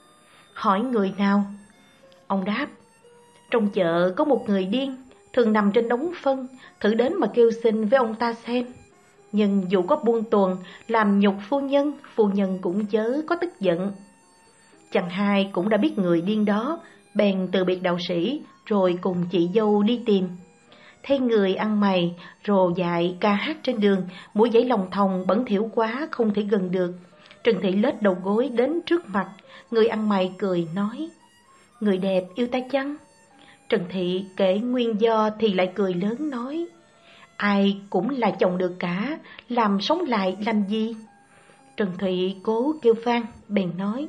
[SPEAKER 1] Hỏi người nào? Ông đáp: trong chợ có một người điên, thường nằm trên đống phân, thử đến mà kêu xin với ông ta xem. Nhưng dù có buông tuồng, làm nhục phu nhân, phu nhân cũng chớ có tức giận. Chàng hai cũng đã biết người điên đó, bèn từ biệt đạo sĩ, rồi cùng chị dâu đi tìm. Thấy người ăn mày, rồ dại, ca hát trên đường, mũi giấy lòng thòng bẩn thỉu quá không thể gần được. Trần Thị lết đầu gối đến trước mặt, người ăn mày cười nói: người đẹp yêu ta chăng? Trần Thị kể nguyên do thì lại cười lớn nói: ai cũng là chồng được cả, làm sống lại làm gì? Trần Thị cố kêu van, bèn nói: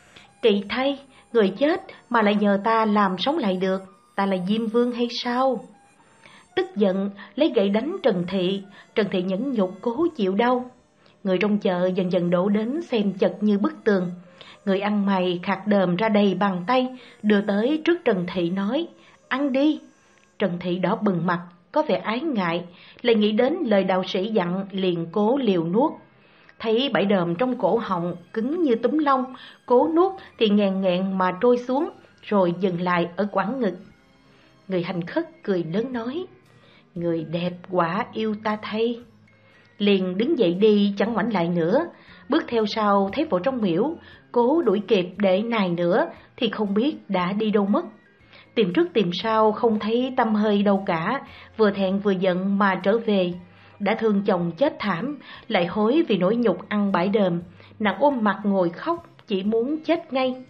[SPEAKER 1] kỳ thay, người chết mà lại nhờ ta làm sống lại được, ta là Diêm Vương hay sao? Tức giận lấy gậy đánh Trần Thị. Trần Thị nhẫn nhục cố chịu đau. Người trong chợ dần dần đổ đến xem chật như bức tường. Người ăn mày khạc đờm ra đầy bàn tay, đưa tới trước Trần Thị nói: ăn đi. Trần Thị đỏ bừng mặt, có vẻ ái ngại, lại nghĩ đến lời đạo sĩ dặn, liền cố liều nuốt. Thấy bãi đờm trong cổ họng cứng như túm lông, cố nuốt thì nghẹn nghẹn mà trôi xuống, rồi dừng lại ở quãng ngực. Người hành khất cười lớn nói: người đẹp quả yêu ta thay. Liền đứng dậy đi, chẳng ngoảnh lại nữa. Bước theo sau thấy vào trong miễu, cố đuổi kịp để nài nữa thì không biết đã đi đâu mất. Tìm trước tìm sau không thấy tăm hơi đâu cả, vừa thẹn vừa giận mà trở về. Đã thương chồng chết thảm, lại hối vì nỗi nhục ăn bãi đờm, nàng ôm mặt ngồi khóc, chỉ muốn chết ngay.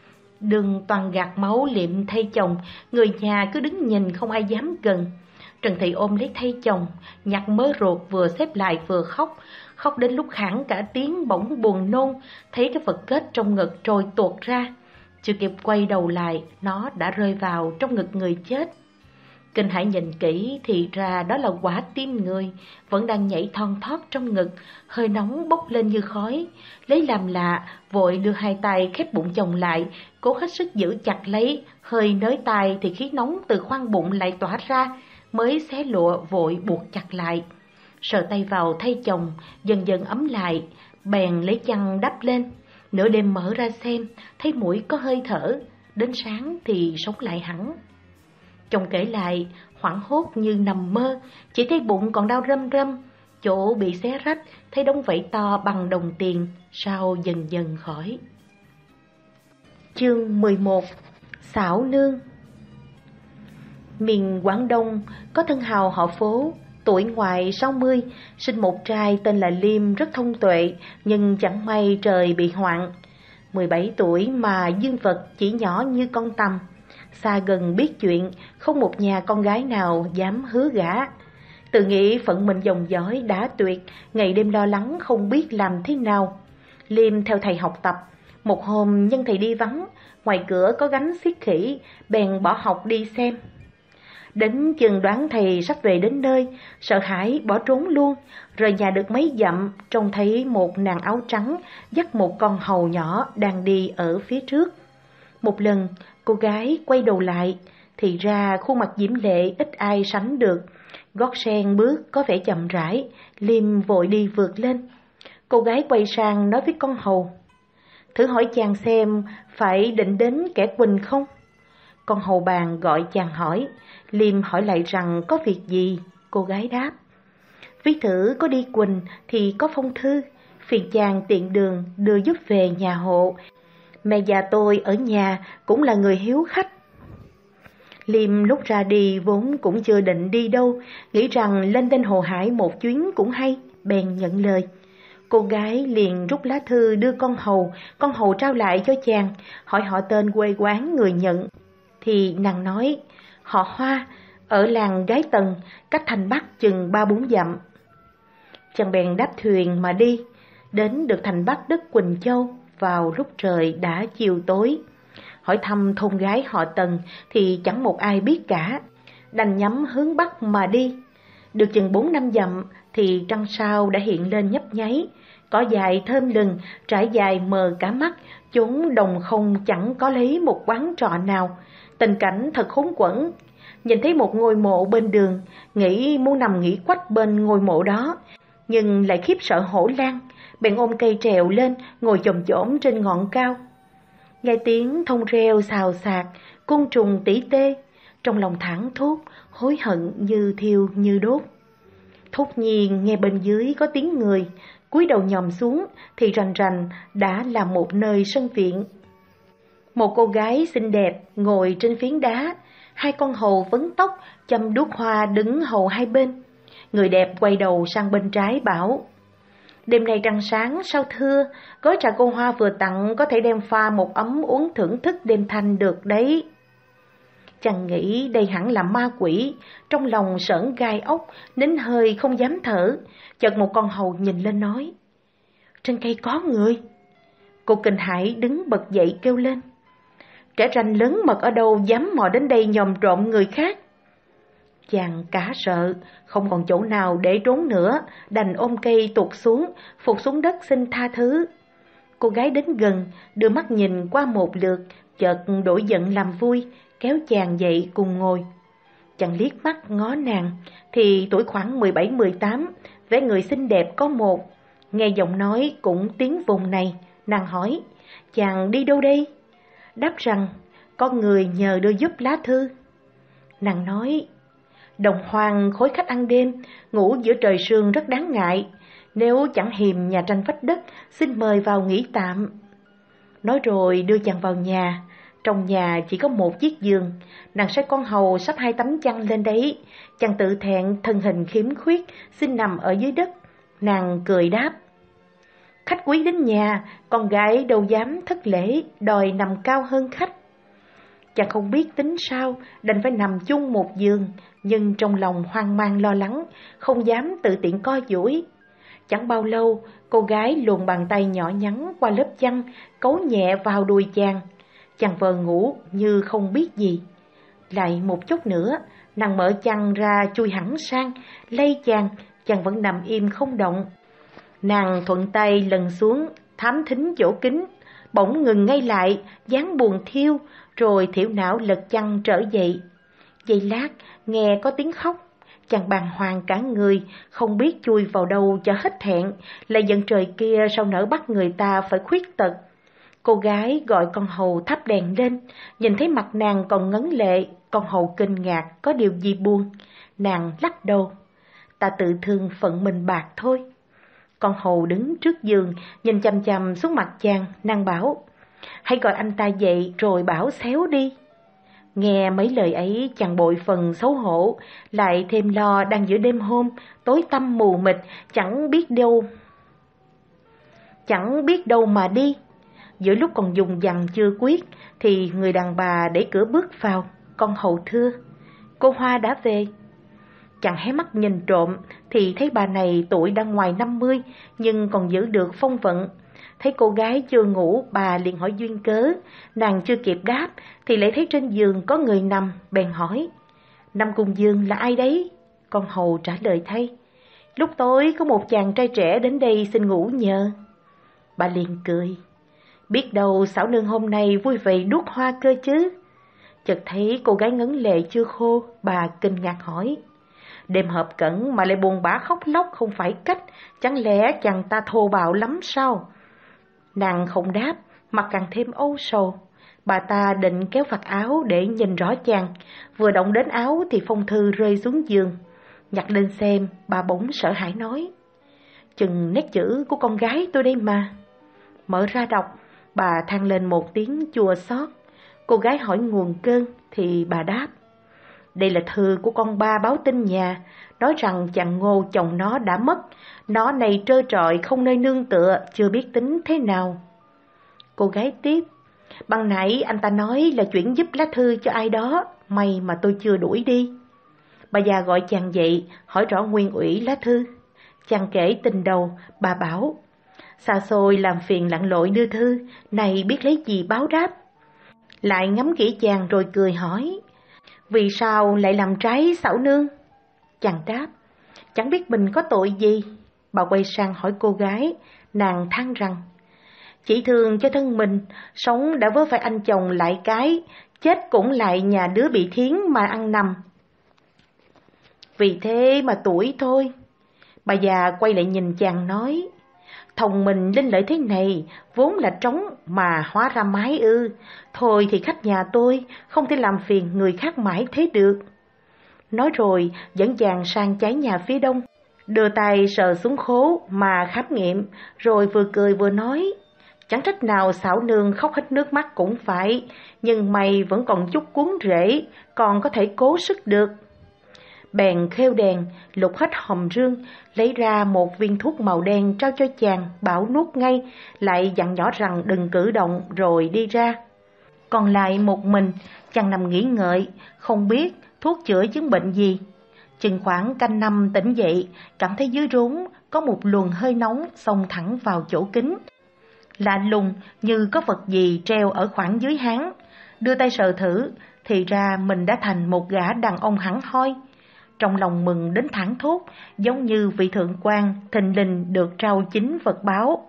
[SPEAKER 1] Đường toàn gạt máu liệm thay chồng, người nhà cứ đứng nhìn không ai dám gần. Trần Thị ôm lấy thay chồng, nhặt mớ ruột vừa xếp lại vừa khóc, khóc đến lúc hẳn cả tiếng bỗng buồn nôn, thấy cái vật kết trong ngực trôi tuột ra. Chưa kịp quay đầu lại, nó đã rơi vào trong ngực người chết. Kinh hãi nhìn kỹ thì ra đó là quả tim người, vẫn đang nhảy thon thót trong ngực, hơi nóng bốc lên như khói. Lấy làm lạ, vội đưa hai tay khép bụng chồng lại, cố hết sức giữ chặt lấy, hơi nới tay thì khí nóng từ khoang bụng lại tỏa ra, mới xé lụa vội buộc chặt lại. Sờ tay vào thay chồng, dần dần ấm lại, bèn lấy chăn đắp lên. Nửa đêm mở ra xem, thấy mũi có hơi thở, đến sáng thì sống lại hẳn. Chồng kể lại, hoảng hốt như nằm mơ, chỉ thấy bụng còn đau râm râm, chỗ bị xé rách, thấy đống vảy to bằng đồng tiền, sau dần dần khỏi. Chương mười một. Xảo nương. Miền Quảng Đông có thân hào họ Phố, tuổi ngoài sáu mươi, sinh một trai tên là Liêm rất thông tuệ, nhưng chẳng may trời bị hoạn. mười bảy tuổi mà dương vật chỉ nhỏ như con tằm. Xa gần biết chuyện, không một nhà con gái nào dám hứa gả. Tự nghĩ phận mình dòng dõi đã tuyệt, ngày đêm lo lắng không biết làm thế nào. Liêm theo thầy học tập, một hôm nhân thầy đi vắng, ngoài cửa có gánh xiết khỉ, bèn bỏ học đi xem. Đến chừng đoán thầy sắp về đến nơi, sợ hãi bỏ trốn luôn, rời nhà được mấy dặm, trông thấy một nàng áo trắng dắt một con hầu nhỏ đang đi ở phía trước. Một lần, cô gái quay đầu lại, thì ra khuôn mặt diễm lệ ít ai sánh được. Gót sen bước có vẻ chậm rãi, Liêm vội đi vượt lên. Cô gái quay sang nói với con hầu: thử hỏi chàng xem phải định đến kẻ Quỳnh không? Con hầu bàn gọi chàng hỏi. Liêm hỏi lại rằng có việc gì? Cô gái đáp: ví thử có đi Quỳnh thì có phong thư, phiền chàng tiện đường đưa giúp về nhà hộ. Mẹ già tôi ở nhà cũng là người hiếu khách. Liêm lúc ra đi vốn cũng chưa định đi đâu, nghĩ rằng lên bên Hồ Hải một chuyến cũng hay, bèn nhận lời. Cô gái liền rút lá thư đưa con hầu, con hầu trao lại cho chàng, hỏi họ tên quê quán người nhận. Thì nàng nói, họ Hoa, ở làng Gái Tần, cách thành Bắc chừng ba bốn dặm. Chàng bèn đáp thuyền mà đi, đến được thành Bắc đất Quỳnh Châu vào lúc trời đã chiều tối. Hỏi thăm thôn gái họ Tần thì chẳng một ai biết cả, đành nhắm hướng Bắc mà đi. Được chừng bốn năm dặm thì trăng sao đã hiện lên nhấp nháy, cỏ dài thơm lừng, trải dài mờ cả mắt, chốn đồng không chẳng có lấy một quán trọ nào. Tình cảnh thật khốn quẫn. Nhìn thấy một ngôi mộ bên đường, nghĩ muốn nằm nghỉ quách bên ngôi mộ đó, nhưng lại khiếp sợ hổ lang, bèn ôm cây trèo lên, ngồi chồm chổm trên ngọn cao. Nghe tiếng thông reo xào xạc, côn trùng tỉ tê, trong lòng thảng thốt, hối hận như thiêu như đốt. Thốt nhiên nghe bên dưới có tiếng người, cúi đầu nhòm xuống thì rành rành đã là một nơi sân viện. Một cô gái xinh đẹp ngồi trên phiến đá, hai con hầu vấn tóc châm đuốc hoa đứng hầu hai bên. Người đẹp quay đầu sang bên trái bảo, đêm nay trăng sáng sao thưa, gói trà cô Hoa vừa tặng có thể đem pha một ấm uống thưởng thức đêm thanh được đấy. Chàng nghĩ đây hẳn là ma quỷ, trong lòng sởn gai ốc, nín hơi không dám thở. Chợt một con hầu nhìn lên nói, trên cây có người. Cô kinh hãi đứng bật dậy kêu lên, kẻ ranh lớn mật ở đâu dám mò đến đây nhòm trộm người khác. Chàng cả sợ, không còn chỗ nào để trốn nữa, đành ôm cây tuột xuống, phục xuống đất xin tha thứ. Cô gái đến gần, đưa mắt nhìn qua một lượt, chợt đổi giận làm vui, kéo chàng dậy cùng ngồi. Chàng liếc mắt ngó nàng, thì tuổi khoảng mười bảy mười tám, vẻ người xinh đẹp có một. Nghe giọng nói cũng tiếng vùng này, nàng hỏi, chàng đi đâu đây? Đáp rằng, có người nhờ đưa giúp lá thư. Nàng nói, đồng hoang khối khách ăn đêm, ngủ giữa trời sương rất đáng ngại. Nếu chẳng hiềm nhà tranh vách đất, xin mời vào nghỉ tạm. Nói rồi đưa chàng vào nhà. Trong nhà chỉ có một chiếc giường, nàng sai con hầu sắp hai tấm chăn lên đấy. Chàng tự thẹn thân hình khiếm khuyết, xin nằm ở dưới đất. Nàng cười đáp, khách quý đến nhà, con gái đâu dám thất lễ, đòi nằm cao hơn khách. Chàng không biết tính sao, đành phải nằm chung một giường, nhưng trong lòng hoang mang lo lắng, không dám tự tiện co duỗi. Chẳng bao lâu, cô gái luồn bàn tay nhỏ nhắn qua lớp chăn, cấu nhẹ vào đùi chàng. Chàng vờ ngủ như không biết gì. Lại một chút nữa, nàng mở chăn ra chui hẳn sang, lay chàng, chàng vẫn nằm im không động. Nàng thuận tay lần xuống, thám thính chỗ kính, bỗng ngừng ngay lại, dáng buồn thiêu, rồi thiểu não lật chăn trở dậy. Giây lát, nghe có tiếng khóc, chàng bàng hoàng cả người, không biết chui vào đâu cho hết hẹn, lại giận trời kia sao nỡ bắt người ta phải khuyết tật. Cô gái gọi con hầu thắp đèn lên, nhìn thấy mặt nàng còn ngấn lệ, con hầu kinh ngạc có điều gì buồn. Nàng lắc đầu, ta tự thương phận mình bạc thôi. Con hầu đứng trước giường, nhìn chằm chằm xuống mặt chàng, nàng bảo, hãy gọi anh ta dậy rồi bảo xéo đi. Nghe mấy lời ấy chàng bội phần xấu hổ, lại thêm lo đang giữa đêm hôm, tối tăm mù mịt, chẳng biết đâu. Chẳng biết đâu mà đi. Giữa lúc còn dùng dằng chưa quyết, thì người đàn bà đẩy cửa bước vào, con hầu thưa, cô Hoa đã về. Chàng hé mắt nhìn trộm, thì thấy bà này tuổi đang ngoài năm mươi, nhưng còn giữ được phong vận. Thấy cô gái chưa ngủ, bà liền hỏi duyên cớ, nàng chưa kịp đáp, thì lại thấy trên giường có người nằm, bèn hỏi, Nam Cung Dương là ai đấy? Con hầu trả lời thay, lúc tối có một chàng trai trẻ đến đây xin ngủ nhờ. Bà liền cười, biết đâu xảo nương hôm nay vui vậy đuốc hoa cơ chứ. Chợt thấy cô gái ngấn lệ chưa khô, bà kinh ngạc hỏi, đêm hợp cẩn mà lại buồn bã khóc lóc không phải cách, chẳng lẽ chàng ta thô bạo lắm sao? Nàng không đáp, mặt càng thêm âu sầu. Bà ta định kéo vạt áo để nhìn rõ chàng, vừa động đến áo thì phong thư rơi xuống giường. Nhặt lên xem, bà bỗng sợ hãi nói, chừng nét chữ của con gái tôi đây mà. Mở ra đọc, bà than lên một tiếng chua xót. Cô gái hỏi nguồn cơn thì bà đáp, Đây là thư của con ba báo tin nhà, nói rằng chàng Ngô chồng nó đã mất, nó này trơ trọi không nơi nương tựa, chưa biết tính thế nào. Cô gái tiếp, ban nãy anh ta nói là chuyển giúp lá thư cho ai đó, may mà tôi chưa đuổi đi. Bà già gọi chàng dậy, hỏi rõ nguyên ủy lá thư. Chàng kể tình đầu, bà bảo, xa xôi làm phiền lặn lội đưa thư, này biết lấy gì báo đáp. Lại ngắm kỹ chàng rồi cười hỏi, vì sao lại làm trái xảo nương? Chàng đáp, chẳng biết mình có tội gì. Bà quay sang hỏi cô gái, nàng than rằng, chỉ thương cho thân mình, sống đã vớ phải anh chồng lại cái, chết cũng lại nhà đứa bị thiến mà ăn nằm. Vì thế mà tuổi thôi. Bà già quay lại nhìn chàng nói, thông mình linh lợi thế này, vốn là trống mà hóa ra mái ư. Thôi thì khách nhà tôi, không thể làm phiền người khác mãi thế được. Nói rồi dẫn chàng sang trái nhà phía đông, đưa tay sờ xuống khố mà khám nghiệm, rồi vừa cười vừa nói, chẳng trách nào xảo nương khóc hết nước mắt cũng phải, nhưng mày vẫn còn chút cuốn rễ, còn có thể cố sức được. Bèn khêu đèn, lục hết hòm rương, lấy ra một viên thuốc màu đen trao cho chàng, bảo nuốt ngay, lại dặn nhỏ rằng đừng cử động rồi đi ra. Còn lại một mình, chàng nằm nghỉ ngợi, không biết thuốc chữa chứng bệnh gì. Chừng khoảng canh năm tỉnh dậy, cảm thấy dưới rốn có một luồng hơi nóng xông thẳng vào chỗ kính. Lạ lùng như có vật gì treo ở khoảng dưới háng. Đưa tay sờ thử, thì ra mình đã thành một gã đàn ông hẳn hoi. Trong lòng mừng đến thảng thốt, giống như vị thượng quan thình lình được trao chính vật báo.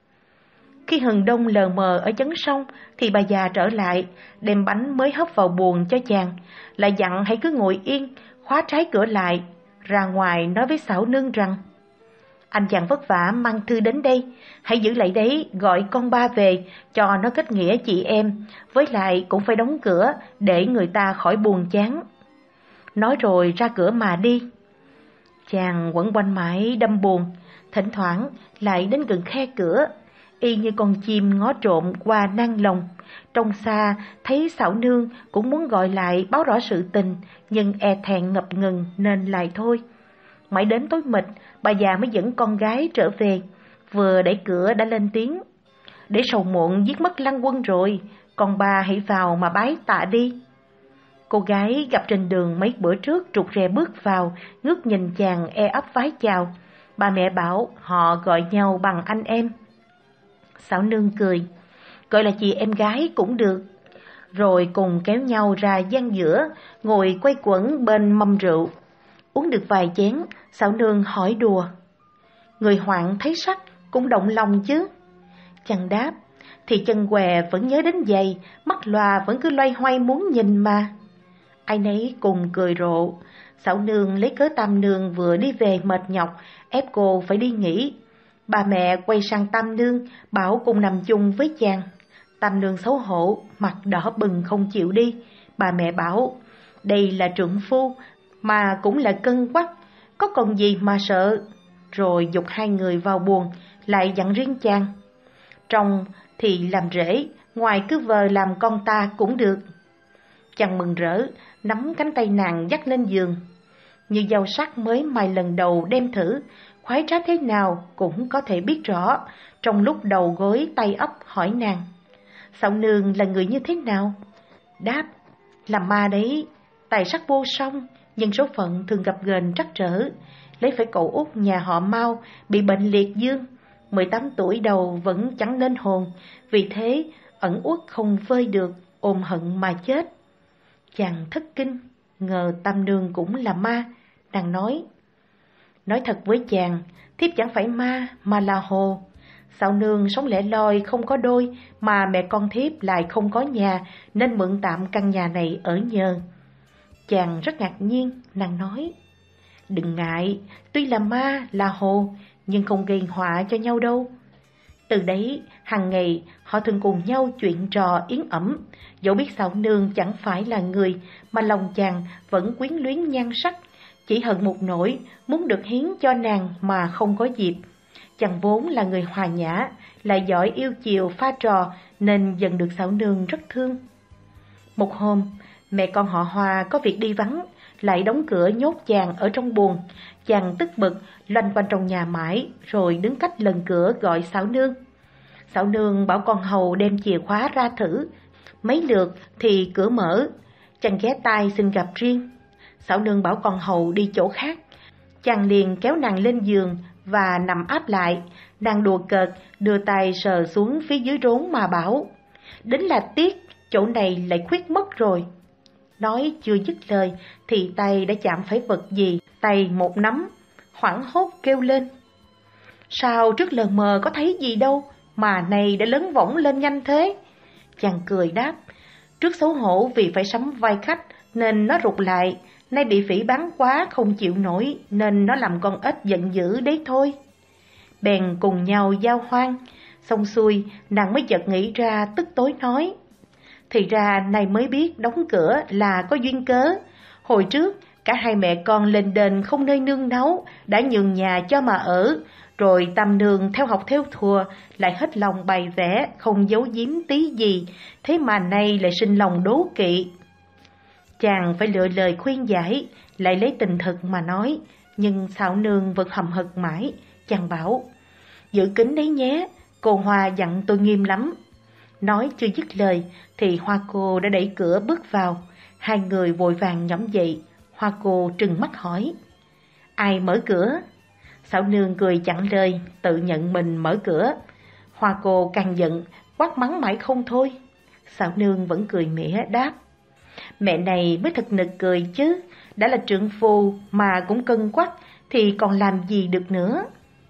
[SPEAKER 1] Khi hừng đông lờ mờ ở chấn sông, thì bà già trở lại, đem bánh mới hấp vào buồng cho chàng, lại dặn hãy cứ ngồi yên, khóa trái cửa lại, ra ngoài nói với xảo nương rằng, anh chàng vất vả mang thư đến đây, hãy giữ lại đấy, gọi con ba về, cho nó kết nghĩa chị em, với lại cũng phải đóng cửa, để người ta khỏi buồn chán. Nói rồi ra cửa mà đi. Chàng quẩn quanh mãi đâm buồn, thỉnh thoảng lại đến gần khe cửa, y như con chim ngó trộm qua nang lồng. Trong xa thấy xảo nương cũng muốn gọi lại báo rõ sự tình, nhưng e thẹn ngập ngừng nên lại thôi. Mãi đến tối mịt, bà già mới dẫn con gái trở về, vừa đẩy cửa đã lên tiếng, để sầu muộn giết mất Lăng Quân rồi, con ba hãy vào mà bái tạ đi. Cô gái gặp trên đường mấy bữa trước trục rè bước vào, ngước nhìn chàng e ấp vái chào. Bà mẹ bảo họ gọi nhau bằng anh em. Xảo nương cười, gọi là chị em gái cũng được. Rồi cùng kéo nhau ra gian giữa, ngồi quay quẩn bên mâm rượu. Uống được vài chén, xảo nương hỏi đùa, người hoạn thấy sắc cũng động lòng chứ? Chàng đáp, thì chân què vẫn nhớ đến giày, mắt lòa vẫn cứ loay hoay muốn nhìn mà. Ai nấy cùng cười rộ. Xảo nương lấy cớ Tam nương vừa đi về mệt nhọc, ép cô phải đi nghỉ. Bà mẹ quay sang Tam nương, bảo cùng nằm chung với chàng. Tam nương xấu hổ, mặt đỏ bừng không chịu đi. Bà mẹ bảo, đây là trượng phu, mà cũng là cân quắc, có còn gì mà sợ. Rồi giục hai người vào buồng, lại dặn riêng chàng, trong thì làm rể, ngoài cứ vờ làm con ta cũng được. Chàng mừng rỡ, nắm cánh tay nàng dắt lên giường. Như dao sắc mới mài lần đầu đem thử, khoái trá thế nào cũng có thể biết rõ. Trong lúc đầu gối tay ấp hỏi nàng, xảo nương là người như thế nào? Đáp, là ma đấy, tài sắc vô song, nhưng số phận thường gặp ghềnh trắc trở. Lấy phải cậu út nhà họ Mao bị bệnh liệt dương, mười tám tuổi đầu vẫn chẳng lên hồn, vì thế ẩn uất không vơi được, ôm hận mà chết. Chàng thất kinh, ngờ Tam nương cũng là ma. Nàng nói, nói thật với chàng, thiếp chẳng phải ma mà là hồ. Xảo nương sống lẻ loi không có đôi, mà mẹ con thiếp lại không có nhà, nên mượn tạm căn nhà này ở nhờ. Chàng rất ngạc nhiên, nàng nói, đừng ngại, tuy là ma là hồ, nhưng không gây họa cho nhau đâu. Từ đấy, hàng ngày họ thường cùng nhau chuyện trò yến ẩm, dẫu biết xảo nương chẳng phải là người, mà lòng chàng vẫn quyến luyến nhan sắc, chỉ hận một nỗi muốn được hiến cho nàng mà không có dịp. Chàng vốn là người hòa nhã, lại giỏi yêu chiều pha trò, nên dần được xảo nương rất thương. Một hôm, Mẹ con họ Hoa có việc đi vắng, lại đóng cửa nhốt chàng ở trong buồng. Chàng tức bực, loanh quanh trong nhà mãi, rồi đứng cách lần cửa gọi Xảo Nương. Xảo Nương bảo con hầu đem chìa khóa ra thử. Mấy lượt thì cửa mở, chàng ghé tai xin gặp riêng. Xảo Nương bảo con hầu đi chỗ khác. Chàng liền kéo nàng lên giường và nằm áp lại. Nàng đùa cợt, đưa tay sờ xuống phía dưới rốn mà bảo: đến là tiếc, chỗ này lại khuyết mất rồi. Nói chưa dứt lời thì tay đã chạm phải vật gì, tay một nắm, hoảng hốt kêu lên: sao trước lờ mờ có thấy gì đâu, mà này đã lớn võng lên nhanh thế? Chàng cười đáp: trước xấu hổ vì phải sắm vai khách nên nó rụt lại, nay bị phỉ báng quá không chịu nổi nên nó làm con ếch giận dữ đấy thôi. Bèn cùng nhau giao hoan, xong xuôi nàng mới chợt nghĩ ra, tức tối nói: thì ra nay mới biết đóng cửa là có duyên cớ. Hồi trước cả hai mẹ con lên đền không nơi nương náu, đã nhường nhà cho mà ở, rồi Tam Nương theo học theo thùa, lại hết lòng bày vẽ, không giấu giếm tí gì, thế mà nay lại sinh lòng đố kỵ. Chàng phải lựa lời khuyên giải, lại lấy tình thực mà nói, nhưng Xảo Nương vẫn hậm hực mãi. Chàng bảo: giữ kín đấy nhé, cô Hoa dặn tôi nghiêm lắm. Nói chưa dứt lời thì Hoa cô đã đẩy cửa bước vào. Hai người vội vàng nhõm dậy. Hoa cô trừng mắt hỏi: ai mở cửa? Xảo Nương cười chặn lời, tự nhận mình mở cửa. Hoa cô càng giận, quát mắng mãi không thôi. Xảo Nương vẫn cười mỉa đáp: mẹ này mới thật nực cười chứ, đã là trượng phu mà cũng cân quắc thì còn làm gì được nữa.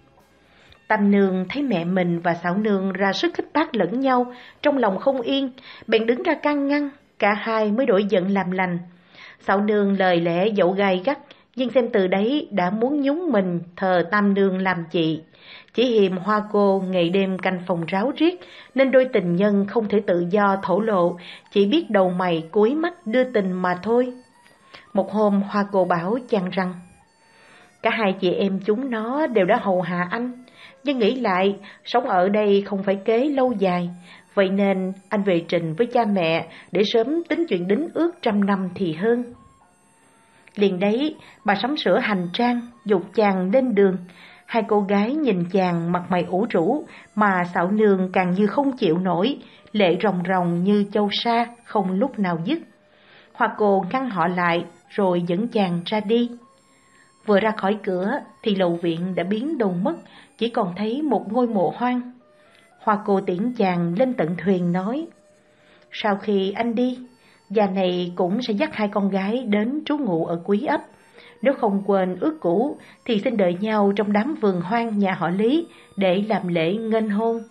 [SPEAKER 1] Tam Nương thấy mẹ mình và Xảo Nương ra sức khích bác lẫn nhau, trong lòng không yên, bèn đứng ra can ngăn, cả hai mới đổi giận làm lành. Xảo Nương lời lẽ dẫu gai gắt, nhưng xem từ đấy đã muốn nhúng mình thờ Tam Nương làm chị. Chỉ hiềm Hoa cô ngày đêm canh phòng ráo riết, nên đôi tình nhân không thể tự do thổ lộ, chỉ biết đầu mày cúi mắt đưa tình mà thôi. Một hôm Hoa cô bảo chàng rằng: cả hai chị em chúng nó đều đã hầu hạ anh, nhưng nghĩ lại sống ở đây không phải kế lâu dài, vậy nên anh về trình với cha mẹ để sớm tính chuyện đính ước trăm năm thì hơn. Liền đấy bà sắm sửa hành trang, dục chàng lên đường. Hai cô gái nhìn chàng mặt mày ủ rũ, mà Xảo Nương càng như không chịu nổi, lệ ròng ròng như châu sa, không lúc nào dứt. Hoa cô ngăn họ lại rồi dẫn chàng ra đi. Vừa ra khỏi cửa thì lầu viện đã biến đâu mất, chỉ còn thấy một ngôi mộ hoang. Hoa cô tiễn chàng lên tận thuyền nói: sau khi anh đi, già này cũng sẽ dắt hai con gái đến trú ngụ ở Quý ấp. Nếu không quên ước cũ thì xin đợi nhau trong đám vườn hoang nhà họ Lý để làm lễ nghênh hôn.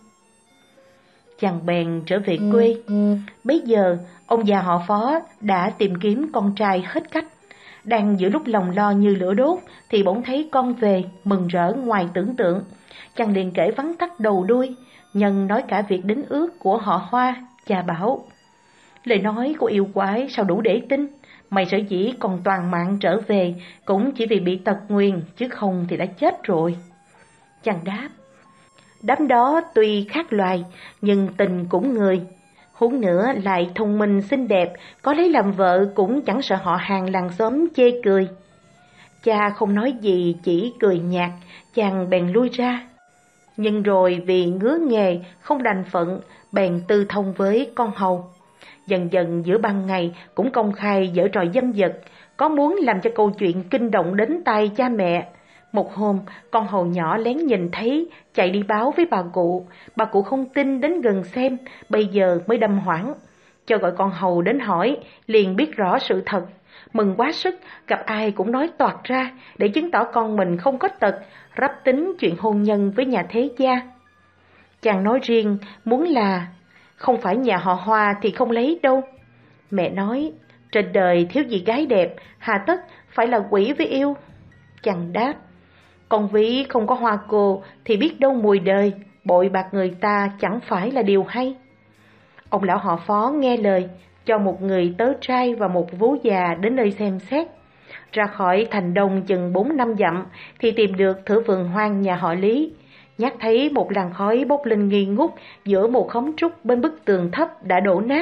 [SPEAKER 1] Chàng bèn trở về quê. Bấy giờ ông già họ Phó đã tìm kiếm con trai hết cách. Đang giữa lúc lòng lo như lửa đốt thì bỗng thấy con về, mừng rỡ ngoài tưởng tượng. Chàng liền kể vắn tắt đầu đuôi, nhân nói cả việc đính ước của họ Hoa. Cha bảo: lời nói của yêu quái sao đủ để tin, mày sở dĩ còn toàn mạng trở về cũng chỉ vì bị tật nguyền, chứ không thì đã chết rồi. Chàng đáp: đám đó tuy khác loài nhưng tình cũng người, huống nữa lại thông minh xinh đẹp, có lấy làm vợ cũng chẳng sợ họ hàng làng xóm chê cười. Cha không nói gì, chỉ cười nhạt. Chàng bèn lui ra, nhưng rồi vì ngứa nghề không đành phận, bèn tư thông với con hầu. Dần dần giữa ban ngày cũng công khai giở trò dâm dật, có muốn làm cho câu chuyện kinh động đến tai cha mẹ. Một hôm, con hầu nhỏ lén nhìn thấy, chạy đi báo với bà cụ. Bà cụ không tin, đến gần xem, bây giờ mới đâm hoảng. Cho gọi con hầu đến hỏi, liền biết rõ sự thật. Mừng quá sức, gặp ai cũng nói toạc ra, để chứng tỏ con mình không có tật, rắp tính chuyện hôn nhân với nhà thế gia. Chàng nói riêng, muốn là không phải nhà họ Hoa thì không lấy đâu. Mẹ nói: trên đời thiếu gì gái đẹp, hà tất phải là quỷ với yêu. Chàng đáp: con ví không có Hoa cô thì biết đâu mùi đời, bội bạc người ta chẳng phải là điều hay. Ông lão họ Phó nghe lời, cho một người tớ trai và một vú già đến nơi xem xét. Ra khỏi thành đông chừng bốn năm dặm thì tìm được thửa vườn hoang nhà họ Lý. Nhát thấy một làn khói bốc lên nghi ngút giữa một khóm trúc bên bức tường thấp đã đổ nát.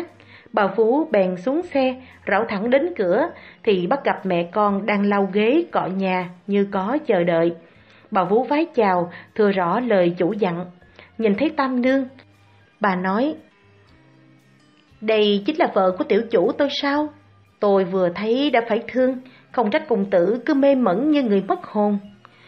[SPEAKER 1] Bà Vú bèn xuống xe, rảo thẳng đến cửa, thì bắt gặp mẹ con đang lau ghế cọ nhà như có chờ đợi. Bà Vú vái chào, thừa rõ lời chủ dặn. Nhìn thấy Tam Nương, bà nói: "Đây chính là vợ của tiểu chủ tôi sao? Tôi vừa thấy đã phải thương, không trách công tử cứ mê mẩn như người mất hồn."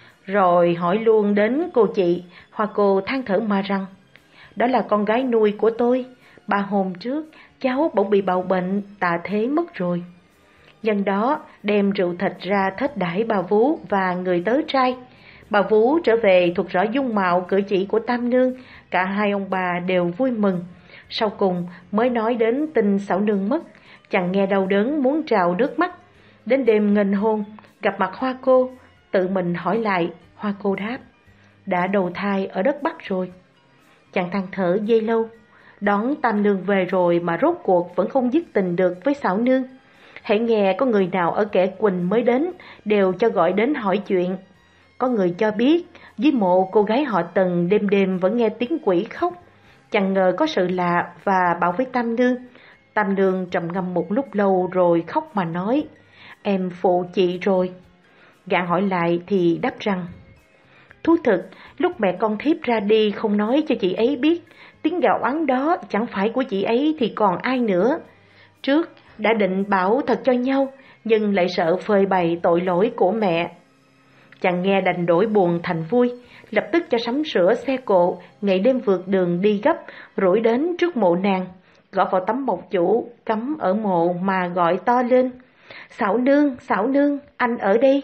[SPEAKER 1] Rồi hỏi luôn đến cô chị. Hoa cô than thở mà rằng: "Đó là con gái nuôi của tôi. Ba hôm trước cháu bỗng bị bạo bệnh, tạ thế mất rồi." Nhân đó đem rượu thịt ra thết đãi bà Vú và người tớ trai. Bà Vú trở về thuật rõ dung mạo cử chỉ của Tam Nương, cả hai ông bà đều vui mừng. Sau cùng mới nói đến tin Sảo Nương mất, chàng nghe đau đớn muốn trào nước mắt. Đến đêm nghênh hôn, gặp mặt Hoa cô, tự mình hỏi lại. Hoa cô đáp: "Đã đầu thai ở đất Bắc rồi." Chàng than thở dây lâu, đón Tam Nương về rồi mà rốt cuộc vẫn không dứt tình được với Sảo Nương. Hễ nghe có người nào ở Kẻ Quỳnh mới đến, đều cho gọi đến hỏi chuyện. Có người cho biết dưới mộ cô gái họ Tần đêm đêm vẫn nghe tiếng quỷ khóc. Chẳng ngờ có sự lạ và bảo với Tam Nương. Tam Nương trầm ngâm một lúc lâu rồi khóc mà nói: "Em phụ chị rồi." Gã hỏi lại thì đáp rằng: "Thú thực, lúc mẹ con thiếp ra đi không nói cho chị ấy biết, tiếng gào oán đó chẳng phải của chị ấy thì còn ai nữa. Trước đã định bảo thật cho nhau, nhưng lại sợ phơi bày tội lỗi của mẹ." Chàng nghe đành đổi buồn thành vui, lập tức cho sắm sửa xe cộ, ngày đêm vượt đường đi gấp, rủi đến trước mộ nàng, gõ vào tấm mộc chủ cắm ở mộ mà gọi to lên: "Sảo Nương, Sảo Nương, anh ở đây."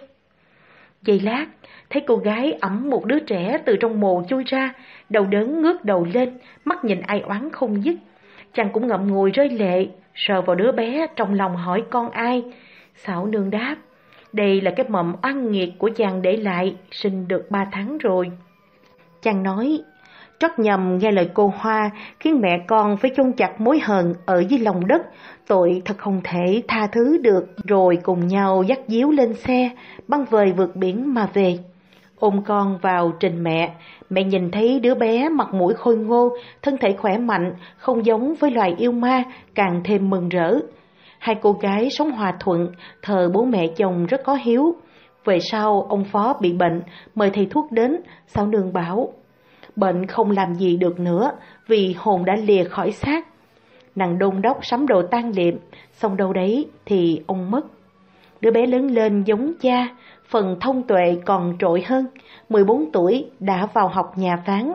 [SPEAKER 1] Giây lát, thấy cô gái ẵm một đứa trẻ từ trong mồ chui ra, đầu đớn ngước đầu lên, mắt nhìn ai oán không dứt. Chàng cũng ngậm ngùi rơi lệ, sờ vào đứa bé trong lòng hỏi con ai. Sảo Nương đáp: "Đây là cái mầm oan nghiệt của chàng để lại, sinh được ba tháng rồi." Chàng nói: "Trót nhầm nghe lời cô Hoa, khiến mẹ con phải chôn chặt mối hờn ở dưới lòng đất, tội thật không thể tha thứ được." Rồi cùng nhau dắt díu lên xe, băng vời vượt biển mà về. Ôm con vào trình mẹ, mẹ nhìn thấy đứa bé mặt mũi khôi ngô, thân thể khỏe mạnh, không giống với loài yêu ma, càng thêm mừng rỡ. Hai cô gái sống hòa thuận, thờ bố mẹ chồng rất có hiếu. Về sau ông Phó bị bệnh, mời thầy thuốc đến. Sảo Nương bảo: "Bệnh không làm gì được nữa, vì hồn đã lìa khỏi xác." Nàng đôn đốc sắm đồ tang liệm, xong đâu đấy thì ông mất. Đứa bé lớn lên giống cha, phần thông tuệ còn trội hơn, mười bốn tuổi đã vào học nhà phán.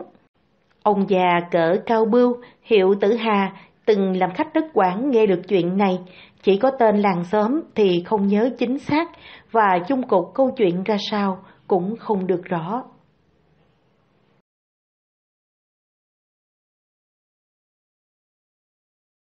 [SPEAKER 1] Ông già cỡ Cao Bưu, hiệu Tử Hà, từng làm khách đất Quảng nghe được chuyện này, chỉ có tên làng xóm thì không nhớ chính xác, và chung cục câu chuyện ra sao cũng không được rõ.